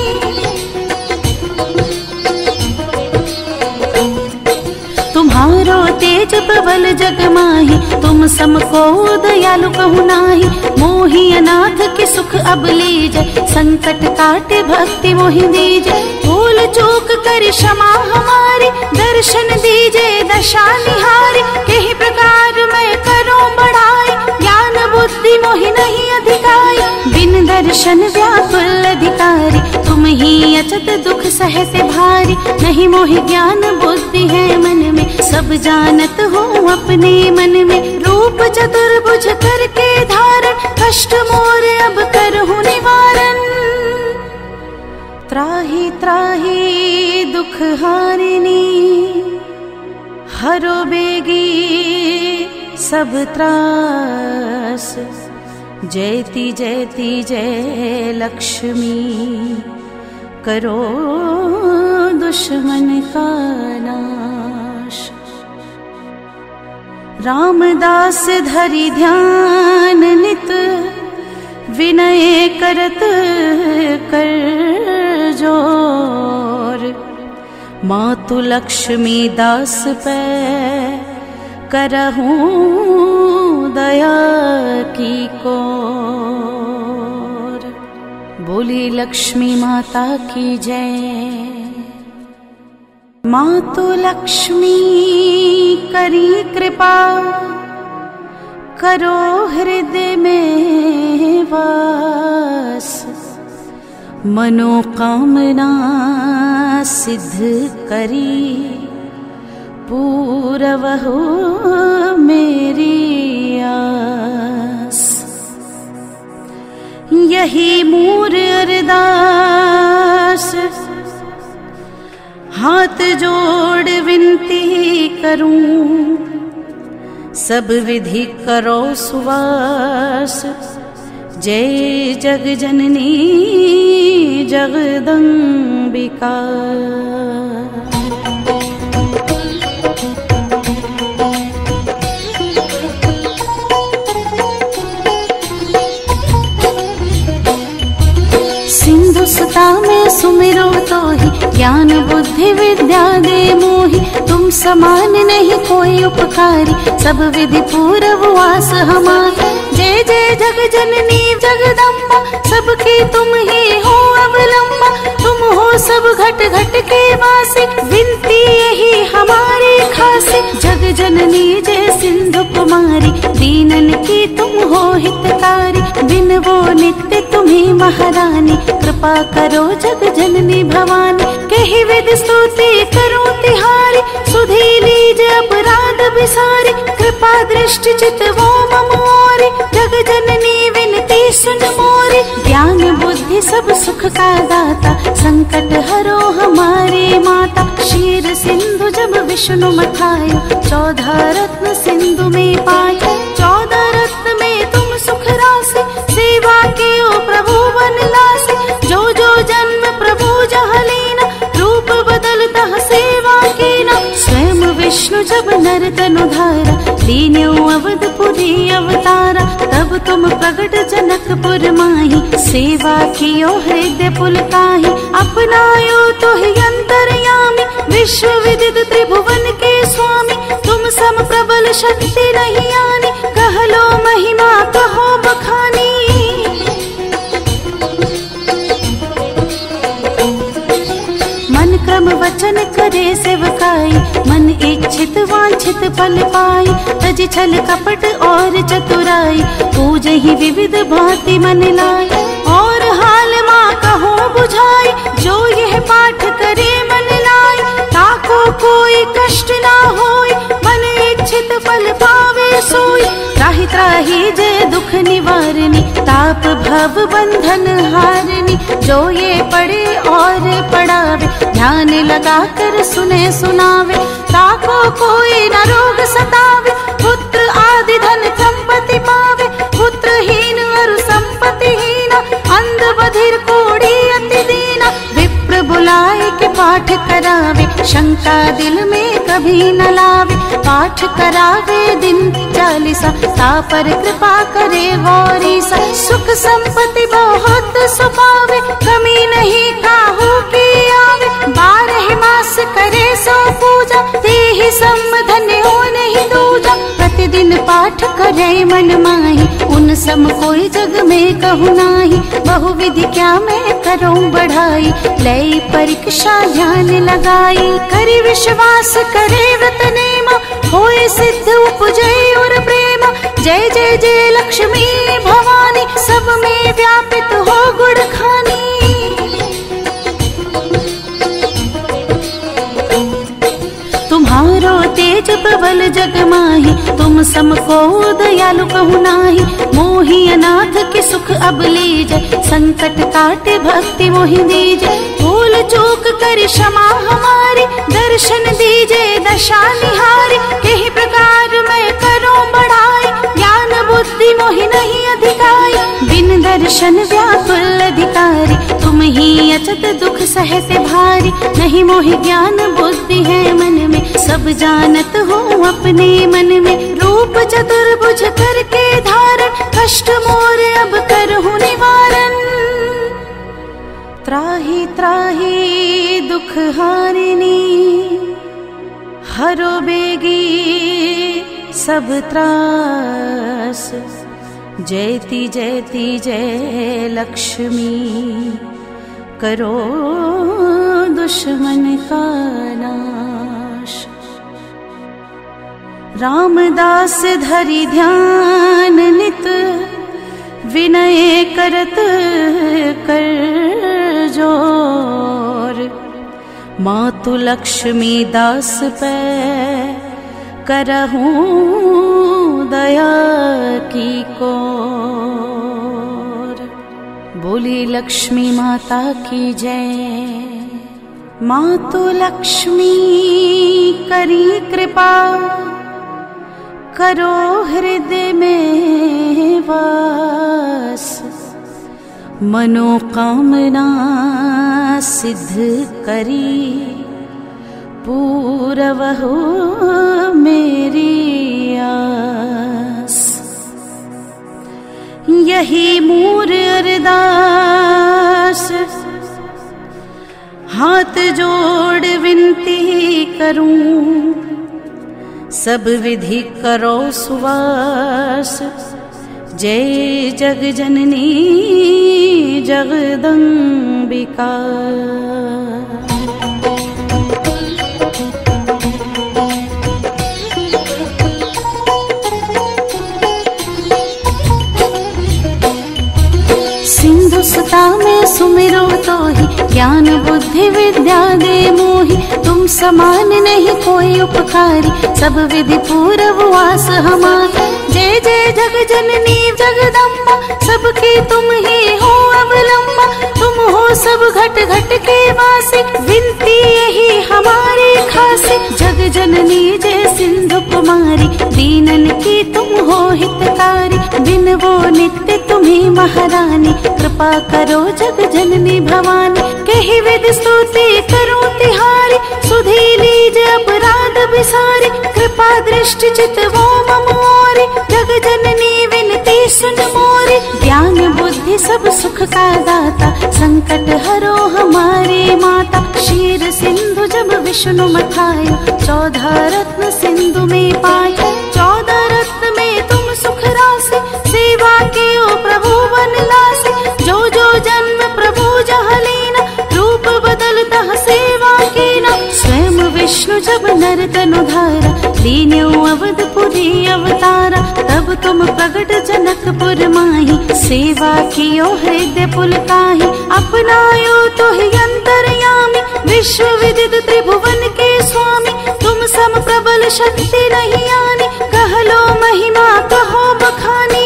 तुम्हारो तेज प्रबल जग माही, तुम समको दयालु कहु नाही। मोहि अनाथ के सुख अब लीजे, संकट काटे भक्ति मोहि दीजे। भूल चूक कर क्षमा हमारी, दर्शन दीजे दशा निहारी। कही प्रकार मैं करूं बढ़ाई, ज्ञान बुद्धि मोहि नहीं अधिकाई। बिन दर्शन व्याकुल अधिकारी, तुम ही अचत दुख सहते भारी। नहीं मोहि ज्ञान बुद्धि है मन में, सब जानत हूँ अपने मन में। रूप चतुर्भुज करके धारण, कष्ट मोर अब करहूँ निवारण। त्राहि त्राहि दुख हारिणी, हरो बेगी सब त्रास। जयति जयति जय लक्ष्मी, करो दुश्मन का नाश। रामदास धरि ध्यान नित, विनय करत कर जोर। मातु लक्ष्मी दास पे करहूं दया की कोर। बोली लक्ष्मी माता की जय। मातु लक्ष्मी करी कृपा, करो हृदय में वास। मनोकामना सिद्ध करी, पूरव हो मेरी आस। यही मूर अरदास, हाथ जोड़ विनती करूं। सब विधि करो सुवास, जय जग जननी जगदम्बिका। सिंधु सुता में सुमिरो तो ही, ज्ञान बुद्धि विद्या दे मोहि। तुम समान नहीं कोई उपकारी, सब विधि पूरव वास हमारा। जय जय जग जननी जगदम्बा, सबकी तुम ही हो अवलंबा। तुम हो सब घट घट के वासी, विनती यही हमारी खासी। जग जननी जय सिंधु कुमारी, दीनन की तुम हो हितकारी। बिन वो नित्य तुम्ही महारानी, कृपा करो जग जननी भवानी। कही विध स्तुति करूं तिहारी, सुधी लीज अपराध बिसारी। कृपा दृष्टि चित वो ममोरी, जग जननी विनती सुन मोरी। ज्ञान बुद्धि सब सुख का दाता, संकट हरो हमारी माता। क्षीर सिंधु जब विष्णु मथायो, चौदह रत्न सिंधु में पायो। चौदह रत्न में तुम सुख राशि, सेवा के ओ प्रभु बन लासे। जो जो जन्म प्रभु जहाँ लीना, रूप बदलता सेवा विष्णु जब नर तनु धारा, लीन्यो अवधपुरी अवतारा। तब तुम प्रगट जनकपुर माही, सेवा कियो हृदय पुलकाही। अपनायो तो ही अंतर्यामी, विश्व विदित त्रिभुवन के स्वामी। तुम सम प्रबल शक्ति नहीं आनी, कह लो महिमा कहो बखानी। मन क्रम वचन करे सेवकाई, मन इच्छित वांछित फल पाई। तज छल कपट और चतुराई, पूज ही विविध भांति मन लाई। और हाल माँ कहो बुझाई, जो यह पाठ करे मन लाई। ताको कोई कष्ट ना होई, मन इच्छित फल पावे सोई। त्राहि त्राहि जय दुख निवारणी, ताप भव बंधन हारनी। जो ये पढ़े और पढ़ावे, ध्यान लगा कर सुने सुनावे। ताको कोई न रोग सतावे, पुत्र आदि धन संपत्ति पावे। पुत्रहीन और संपत्तिहीन, अंध बधिर कोढ़ी अति दीना। विप्र बुलाए के पाठ करावे, शंका दिल में कभी न लावे। पाठ करावे दिन चालीसा, ता पर कृपा करे गौरीसा। सुख संपत्ति बहुत सुपावे, कमी नहीं काहू की आवे। बारह मास करे सो पूजा, देहि सम धन्य हो नहीं दूजा। प्रतिदिन पाठ करे मन माही, उन सम कोई जग में कहु नाही। बहुविधि क्या मैं करूं बढ़ाई, लय परीक्षा ध्यान लगाई। करि विश्वास करे व्रत नेमा, होए सिद्ध उपजय और प्रेम। जय जय जय लक्ष्मी भवानी, सब में व्यापित हो गुण खानी। तुम्हारो तेज प्रबल जग माही, तुम सम को दयालु कहु नाही। मोहि अनाथ के सुख अब लीजै, संकट काटे भक्ति मोहि दीजै। भूल चूक कर क्षमा हमारी, दर्शन दीजे दशा निहारी। कही प्रकार मैं करूं बढ़ाई, ज्ञान बुद्धि मोहि नहीं अधिकाई। बिन दर्शन व्याकुल अधिकारी, तुम ही अचत दुख सहते भारी। नहीं मोहि ज्ञान बुद्धि है मन में, सब जानत हूँ अपने मन में। रूप चतुर्भुज करके धारण, कष्ट मोर अब करहूँ निवारण। त्राहि त्राहि दुख हारिणी, हरो बेगी सब त्रास। जयति जयति जय लक्ष्मी, करो दुश्मन का नाश। रामदास धरि ध्यान नित, विनय करत कर जोर। मातु लक्ष्मी दास पे करहूं दया की कोर। बोली लक्ष्मी माता की जय। मातु लक्ष्मी करी कृपा, करो हृदय में वास। मनोकामना सिद्ध करी, पूरवहु मेरी आस। यही मूर अरदास, हाथ जोड़ विनती करूं। सब विधि करो सुवास, जय जग जननी जगदम्बिका। सिंधु सुता में सुमिरो तो ही, ज्ञान बुद्धि विद्या दे मोहि। तुम समान नहीं कोई उपकारी, सब विधि पूरव वास हमारा। जय जय जग जननी जगदम्बा, सबकी तुम ही हो अवलंबा। तुम हो सब घट घट के वासी, विनती यही हमारी खासी। जग जननी जय सिंधु कुमारी, दीनन की तुम हो हितकारी। दिन वो नित्य तुम्ही महारानी, कृपा करो जग जननी भवानी। कही विधि स्तुति करूं तिहारी, सुधी लीज अपराध बिसारी। इष्ट चित वो मम मोरे, जग जननी विनती सुन मोरे। ज्ञान बुद्धि सब सुख का दाता, संकट हरो हमारी माता। क्षीर सिंधु जब विष्णु मथायो, चौदह रत्न सिंधु में पाए। चौदह रत्न में तुम सुख राशि, सेवा कियो प्रभु बन लासे। जो जो जन्म प्रभु जह लीना, रूप बदलता सेवा कीना। स्वयं विष्णु जब नर तनु धारा, लीन्यो अवधपुरी अवतारा। तब तुम प्रगट जनकपुर माही, सेवा कियो हृदय पुलकाहि। अपनायो तो ही अंतर्यामी, विश्व विदित त्रिभुवन के स्वामी। तुम सम प्रबल शक्ति नहीं आनी, कह लो महिमा कहो बखानी।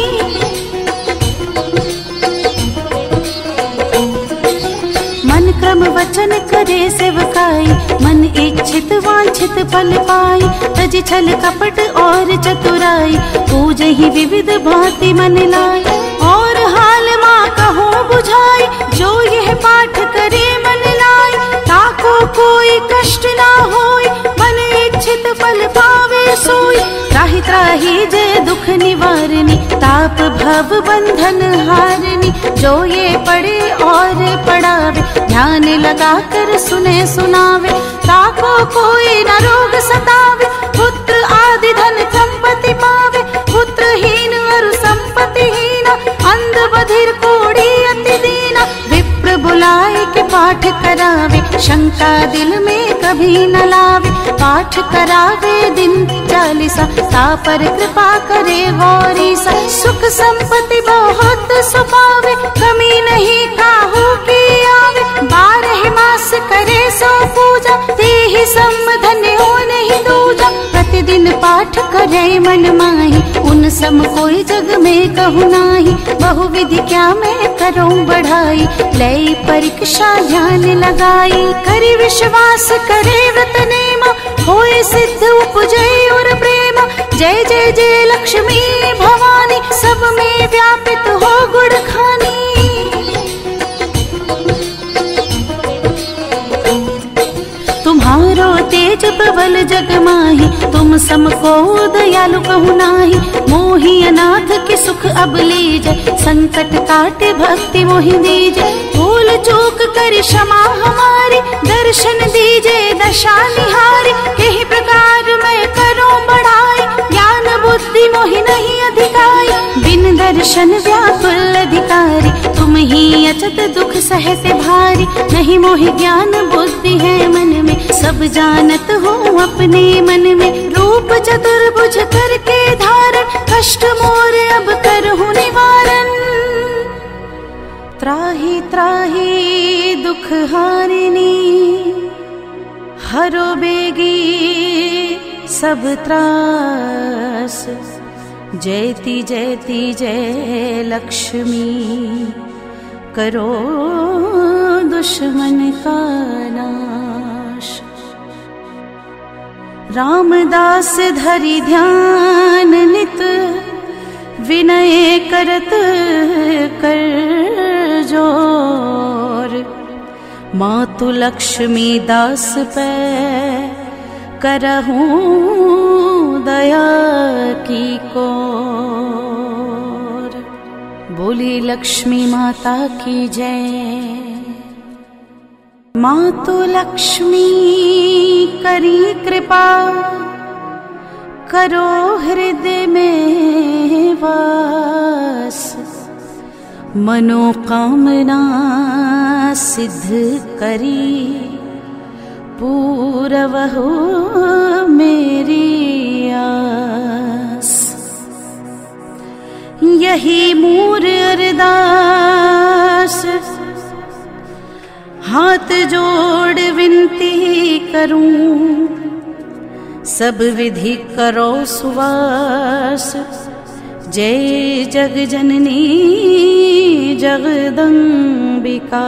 मन क्रम वचन करे सेवकाई, मन इच्छित वांछित फल पाई। तज छल कपट और चतुराई, पूजहि विविध भांति मन लाई। और हाल माँ कहो बुझाई, जो यह पाठ करे मन लाई। ताको कोई कष्ट ना होई, मन इच्छित फल पावे सोई। त्राहि त्राहि जय दुख निवारणी, ताप भव बंधन हारनी। जो ये पढ़े और पढ़ावे, ध्यान लगा कर सुने सुनावे। ताको कोई न रोग सतावे, पुत्र आदि धन संपत्ति पावे। पुत्रहीन और संपत्तिहीन, अंध बधिर कोढ़ी अति दीना। विप्र बुलाए के पाठ करावे, शंका दिल में कभी न लावे। पाठ करावे दिन चालीसा, ता पर कृपा करे गौरीसा। सुख संपत्ति बहुत सुपावे, कमी नहीं काहू की आवे। बारह मास करे सो पूजा, तेहि सम धन्य हो नहीं दूजा। प्रतिदिन पाठ करे मन माही, उन सम कोई जग में कहु नाही। बहुविधि क्या मैं करूं बढ़ाई, लय परीक्षा ध्यान लगाई। करि विश्वास करे व्रत नेमा, होए सिद्ध उपजे और प्रेमा। जय जय जय लक्ष्मी भवानी, सब में व्यापित हो गुण खानी। तुम्हारो तेज प्रबल जग माही, तुम समको दयालु कहु नाही। मोहि अनाथ के सुख अब लीजै, संकट काटे भक्ति मोहि दीजै। भूल चूक कर क्षमा हमारी, दर्शन दीजे दशा निहारी। यही प्रकार मैं करूं बढ़ाई, ज्ञान बुद्धि मोहि नहीं अधिकाई। बिन दर्शन व्याकुल अधिकारी, तुम ही अचत दुख सहते भारी। नहीं मोहि ज्ञान बुद्धि है मन में, सब जानत हूँ अपने मन में। रूप चतुर्भुज करके धारण, कष्ट मोर अब करहूँ निवारण। त्राहि त्राहि दुख हारिणी, हरो बेगी सब त्रास। जयति जयति जय लक्ष्मी, करो दुश्मन का नाश। रामदास धरि ध्यान नित, विनय करत कर जोर। मातु लक्ष्मी दास पे, करहूं दया की कोर। बोली लक्ष्मी माता की जय। मातु लक्ष्मी करी कृपा, करो हृदय में वास। मनोकामना सिद्ध करी, पूरव हो मेरी आस। यही मूर अरदास, हाथ जोड़ विनती करूं। सब विधि करो सुवास, जय जग जननी जगदम्बिका।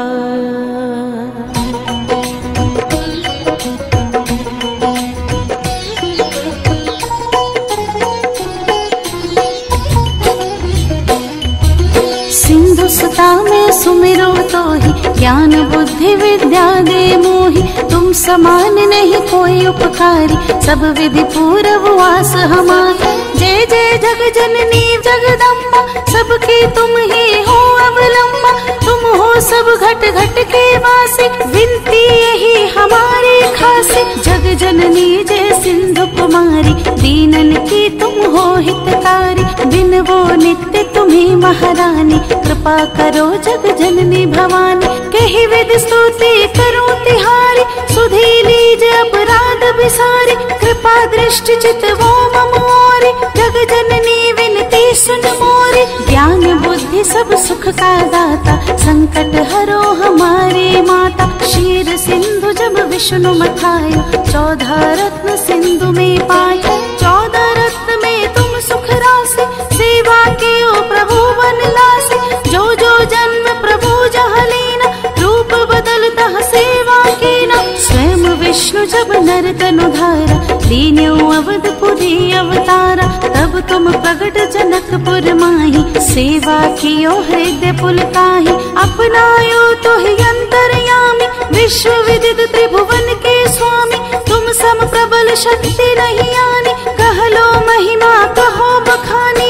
सिंधु सुता में सुमिरो तो ही, ज्ञान बुद्धि विद्या दे मोहि। तुम समान नहीं कोई उपकारी, सब विधि पूर्व वास हमारा। जय जय जग जननी जगदम्बा, सबकी तुम ही हो अवलंबा। तुम हो सब घट घट के वासी, विनती यही हमारी खासी। जग जननी जय सिंधु कुमारी, दीनन की तुम हो हितकारी। बिन वो नित्य तुम्ही महारानी, कृपा करो जग जननी भवानी। कही विधि स्तुति करो तिहारी, सुधी लीज अपराध बिसारी। कृपा दृष्टि चित वो मम ओरी, जग जननी विनती सुन मोरी। ज्ञान बुद्धि सब सुख का दाता, संकट हरो हमारी माता। क्षीर सिंधु जब विष्णु मथायो, चौदह रत्न सिंधु में पाए। चौदह रत्न में तुम सुख राशि, सेवा के ओ प्रभु बन लासे। जो जो जन्म प्रभु जहाँ लीना, रूप बदलता सेवा कीना। स्वयं विष्णु जब नर तनु धारा, लीन्यो अवधपुरी अवतारा। तब तुम प्रगट जनकपुर माही, सेवा कियो हृदय पुलकाही। अपनायो तो ही अंतर्यामी, विश्व विदित त्रिभुवन के स्वामी। तुम सम प्रबल शक्ति नहीं आनी, कह लो महिमा कहो बखानी।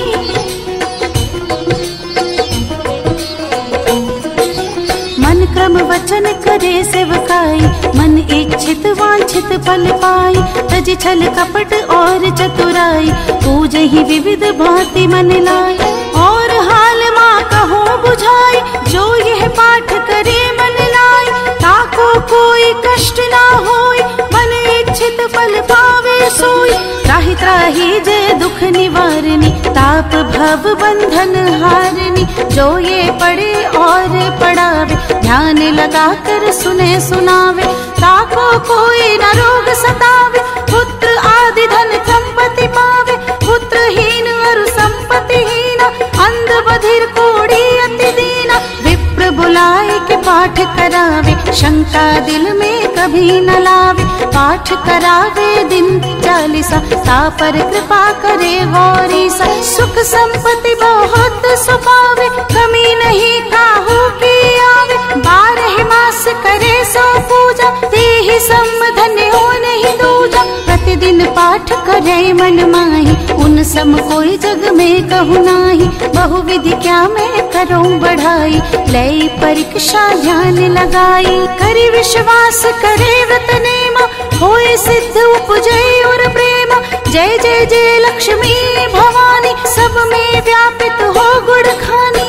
मन क्रम वचन करे सेवकाई, मन इच्छित वांछित फल पाई। तज छल कपट और चतुराई, पूज ही विविध भांति मन लाई। और हाल माँ कहो बुझाई, जो यह पाठ करे मन लाई। ताको कोई कष्ट ना होई, मन इच्छित फल पावे सोई। त्राहि त्राहि जय दुख निवारणी, ताप भव बंधन हारनी। जो ये पढ़े और पढ़ावे, ध्यान लगा कर सुने सुनावे। ताको कोई न रोग सतावे, पुत्र आदि धन संपत्ति पावे। पुत्रहीन और संपत्तिहीन, अंध बधिर कोढ़ी अति दीना। विप्र बुलाए के पाठ करावे, शंका दिल में कभी न लावे। पाठ करावे दिन चालीसा, ता पर कृपा करे गौरीसा। सुख संपत्ति बहुत सुपावे, कमी नहीं काहू की आवे। बारह मास करे सो पूजा, तेहि सम धन्य हो नहीं दूजा। प्रतिदिन पाठ करे मन माही, उन सम कोई जग में कहु नाही। बहुविधि क्या मैं करूं बढ़ाई, लय परीक्षा ध्यान लगाई। करी विश्वास करे व्रत नेमा, होए सिद्ध उपजे और प्रेमा। जय जय जय लक्ष्मी भवानी, सब में व्यापित हो गुण खानी।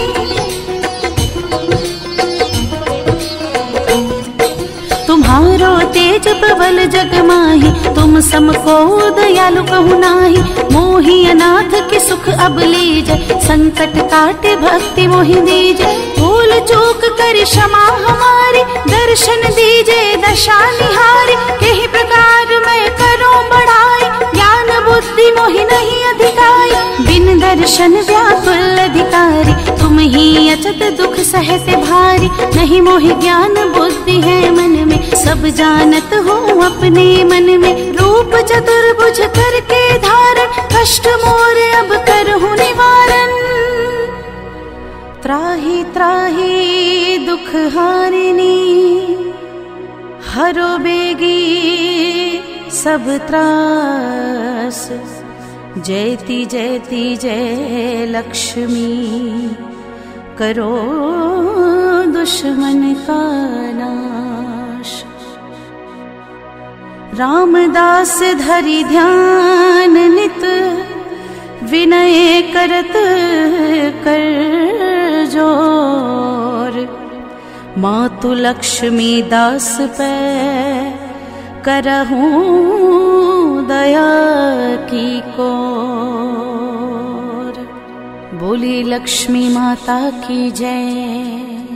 तुम्हारो तेज प्रबल जग माही, तुम सम को दयालु कहु नाही। मोहि अनाथ के सुख अब लीजै, संकट काटे भक्ति मोहि दीजै। भूल चूक कर क्षमा हमारी, दर्शन दीजे दशा निहारी। कही प्रकार मैं करूं बढ़ाई, ज्ञान बुद्धि मोहि नहीं अधिकाई। बिन दर्शन व्याकुल अधिकारी, तुम ही अचत दुख सहते भारी। नहीं मोहि ज्ञान बुद्धि है मन में, सब जानत हूँ अपने मन में। रूप चतुर्भुज करके धारण, कष्ट मोर अब करहूँ निवारण। त्राहि त्राहि दुख हारिणी, हरो बेगी सब त्रास। जयति जयति जय लक्ष्मी, करो दुश्मन का नाश। रामदास धरि ध्यान नित, विनय करत कर जोर। मातु लक्ष्मी दास पे करहूं दया की कोर। बोली लक्ष्मी माता की जय।